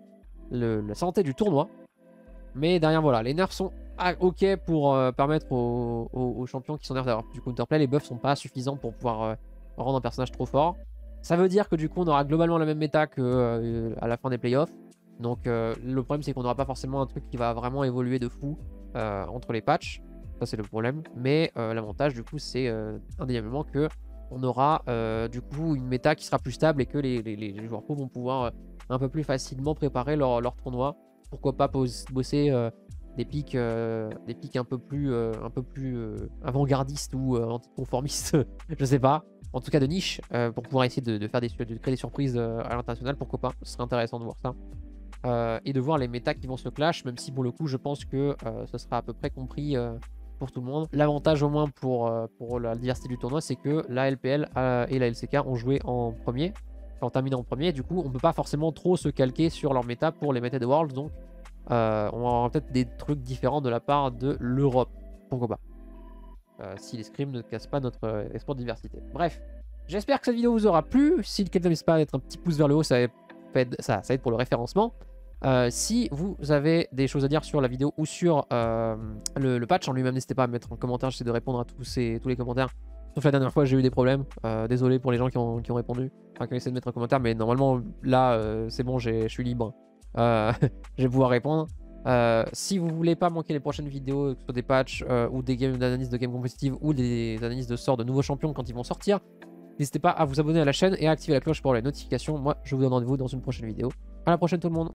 Speaker 1: le, la santé du tournoi. Mais derrière, voilà, les nerfs sont ah, ok pour euh, permettre aux, aux, aux champions qui sont nerfs d'avoir du counterplay. Les buffs sont pas suffisants pour pouvoir euh, rendre un personnage trop fort. Ça veut dire que du coup, on aura globalement la même méta qu'à euh, la fin des playoffs. Donc euh, le problème, c'est qu'on n'aura pas forcément un truc qui va vraiment évoluer de fou euh, entre les patchs. Ça, c'est le problème. Mais euh, l'avantage, du coup, c'est euh, indéniablement que on aura euh, du coup une méta qui sera plus stable et que les, les, les joueurs pro vont pouvoir euh, un peu plus facilement préparer leur, leur tournoi. Pourquoi pas bosser euh, des pics, euh, des pics un peu plus, euh, un peu plus euh, avant-gardistes ou euh, anticonformistes, je sais pas. En tout cas de niche, euh, pour pouvoir essayer de, de faire des, de créer des surprises euh, à l'international, pourquoi pas. Ce serait intéressant de voir ça. Euh, et de voir les méta qui vont se clash, même si pour le coup, je pense que euh, ce sera à peu près compris euh, pour tout le monde. L'avantage au moins pour, euh, pour la diversité du tournoi, c'est que la L P L euh, et la L C K ont joué en premier, en terminant en premier. Du coup, on peut pas forcément trop se calquer sur leur méta pour les méta de Worlds. Donc, euh, on aura peut-être des trucs différents de la part de l'Europe. Pourquoi pas. Euh, si les scrims ne cassent pas notre euh, esport de diversité. Bref, j'espère que cette vidéo vous aura plu. Si le n'hésitez pas à mettre un petit pouce vers le haut, ça aide, ça, ça aide pour le référencement. Euh, si vous avez des choses à dire sur la vidéo ou sur euh, le, le patch en lui-même, n'hésitez pas à mettre en commentaire. J'essaie de répondre à tous, ces, tous les commentaires. Sauf la dernière fois, j'ai eu des problèmes. Euh, désolé pour les gens qui ont, qui ont répondu. Enfin, qui ont essayé de mettre un commentaire. Mais normalement, là, euh, c'est bon, je suis libre. Euh, je vais pouvoir répondre. Euh, si vous voulez pas manquer les prochaines vidéos, que ce soit des patchs euh, ou des games d'analyse de games compétitives ou des analyses de sorts de nouveaux champions quand ils vont sortir, n'hésitez pas à vous abonner à la chaîne et à activer la cloche pour les notifications. Moi, je vous donne rendez-vous dans une prochaine vidéo. À la prochaine tout le monde.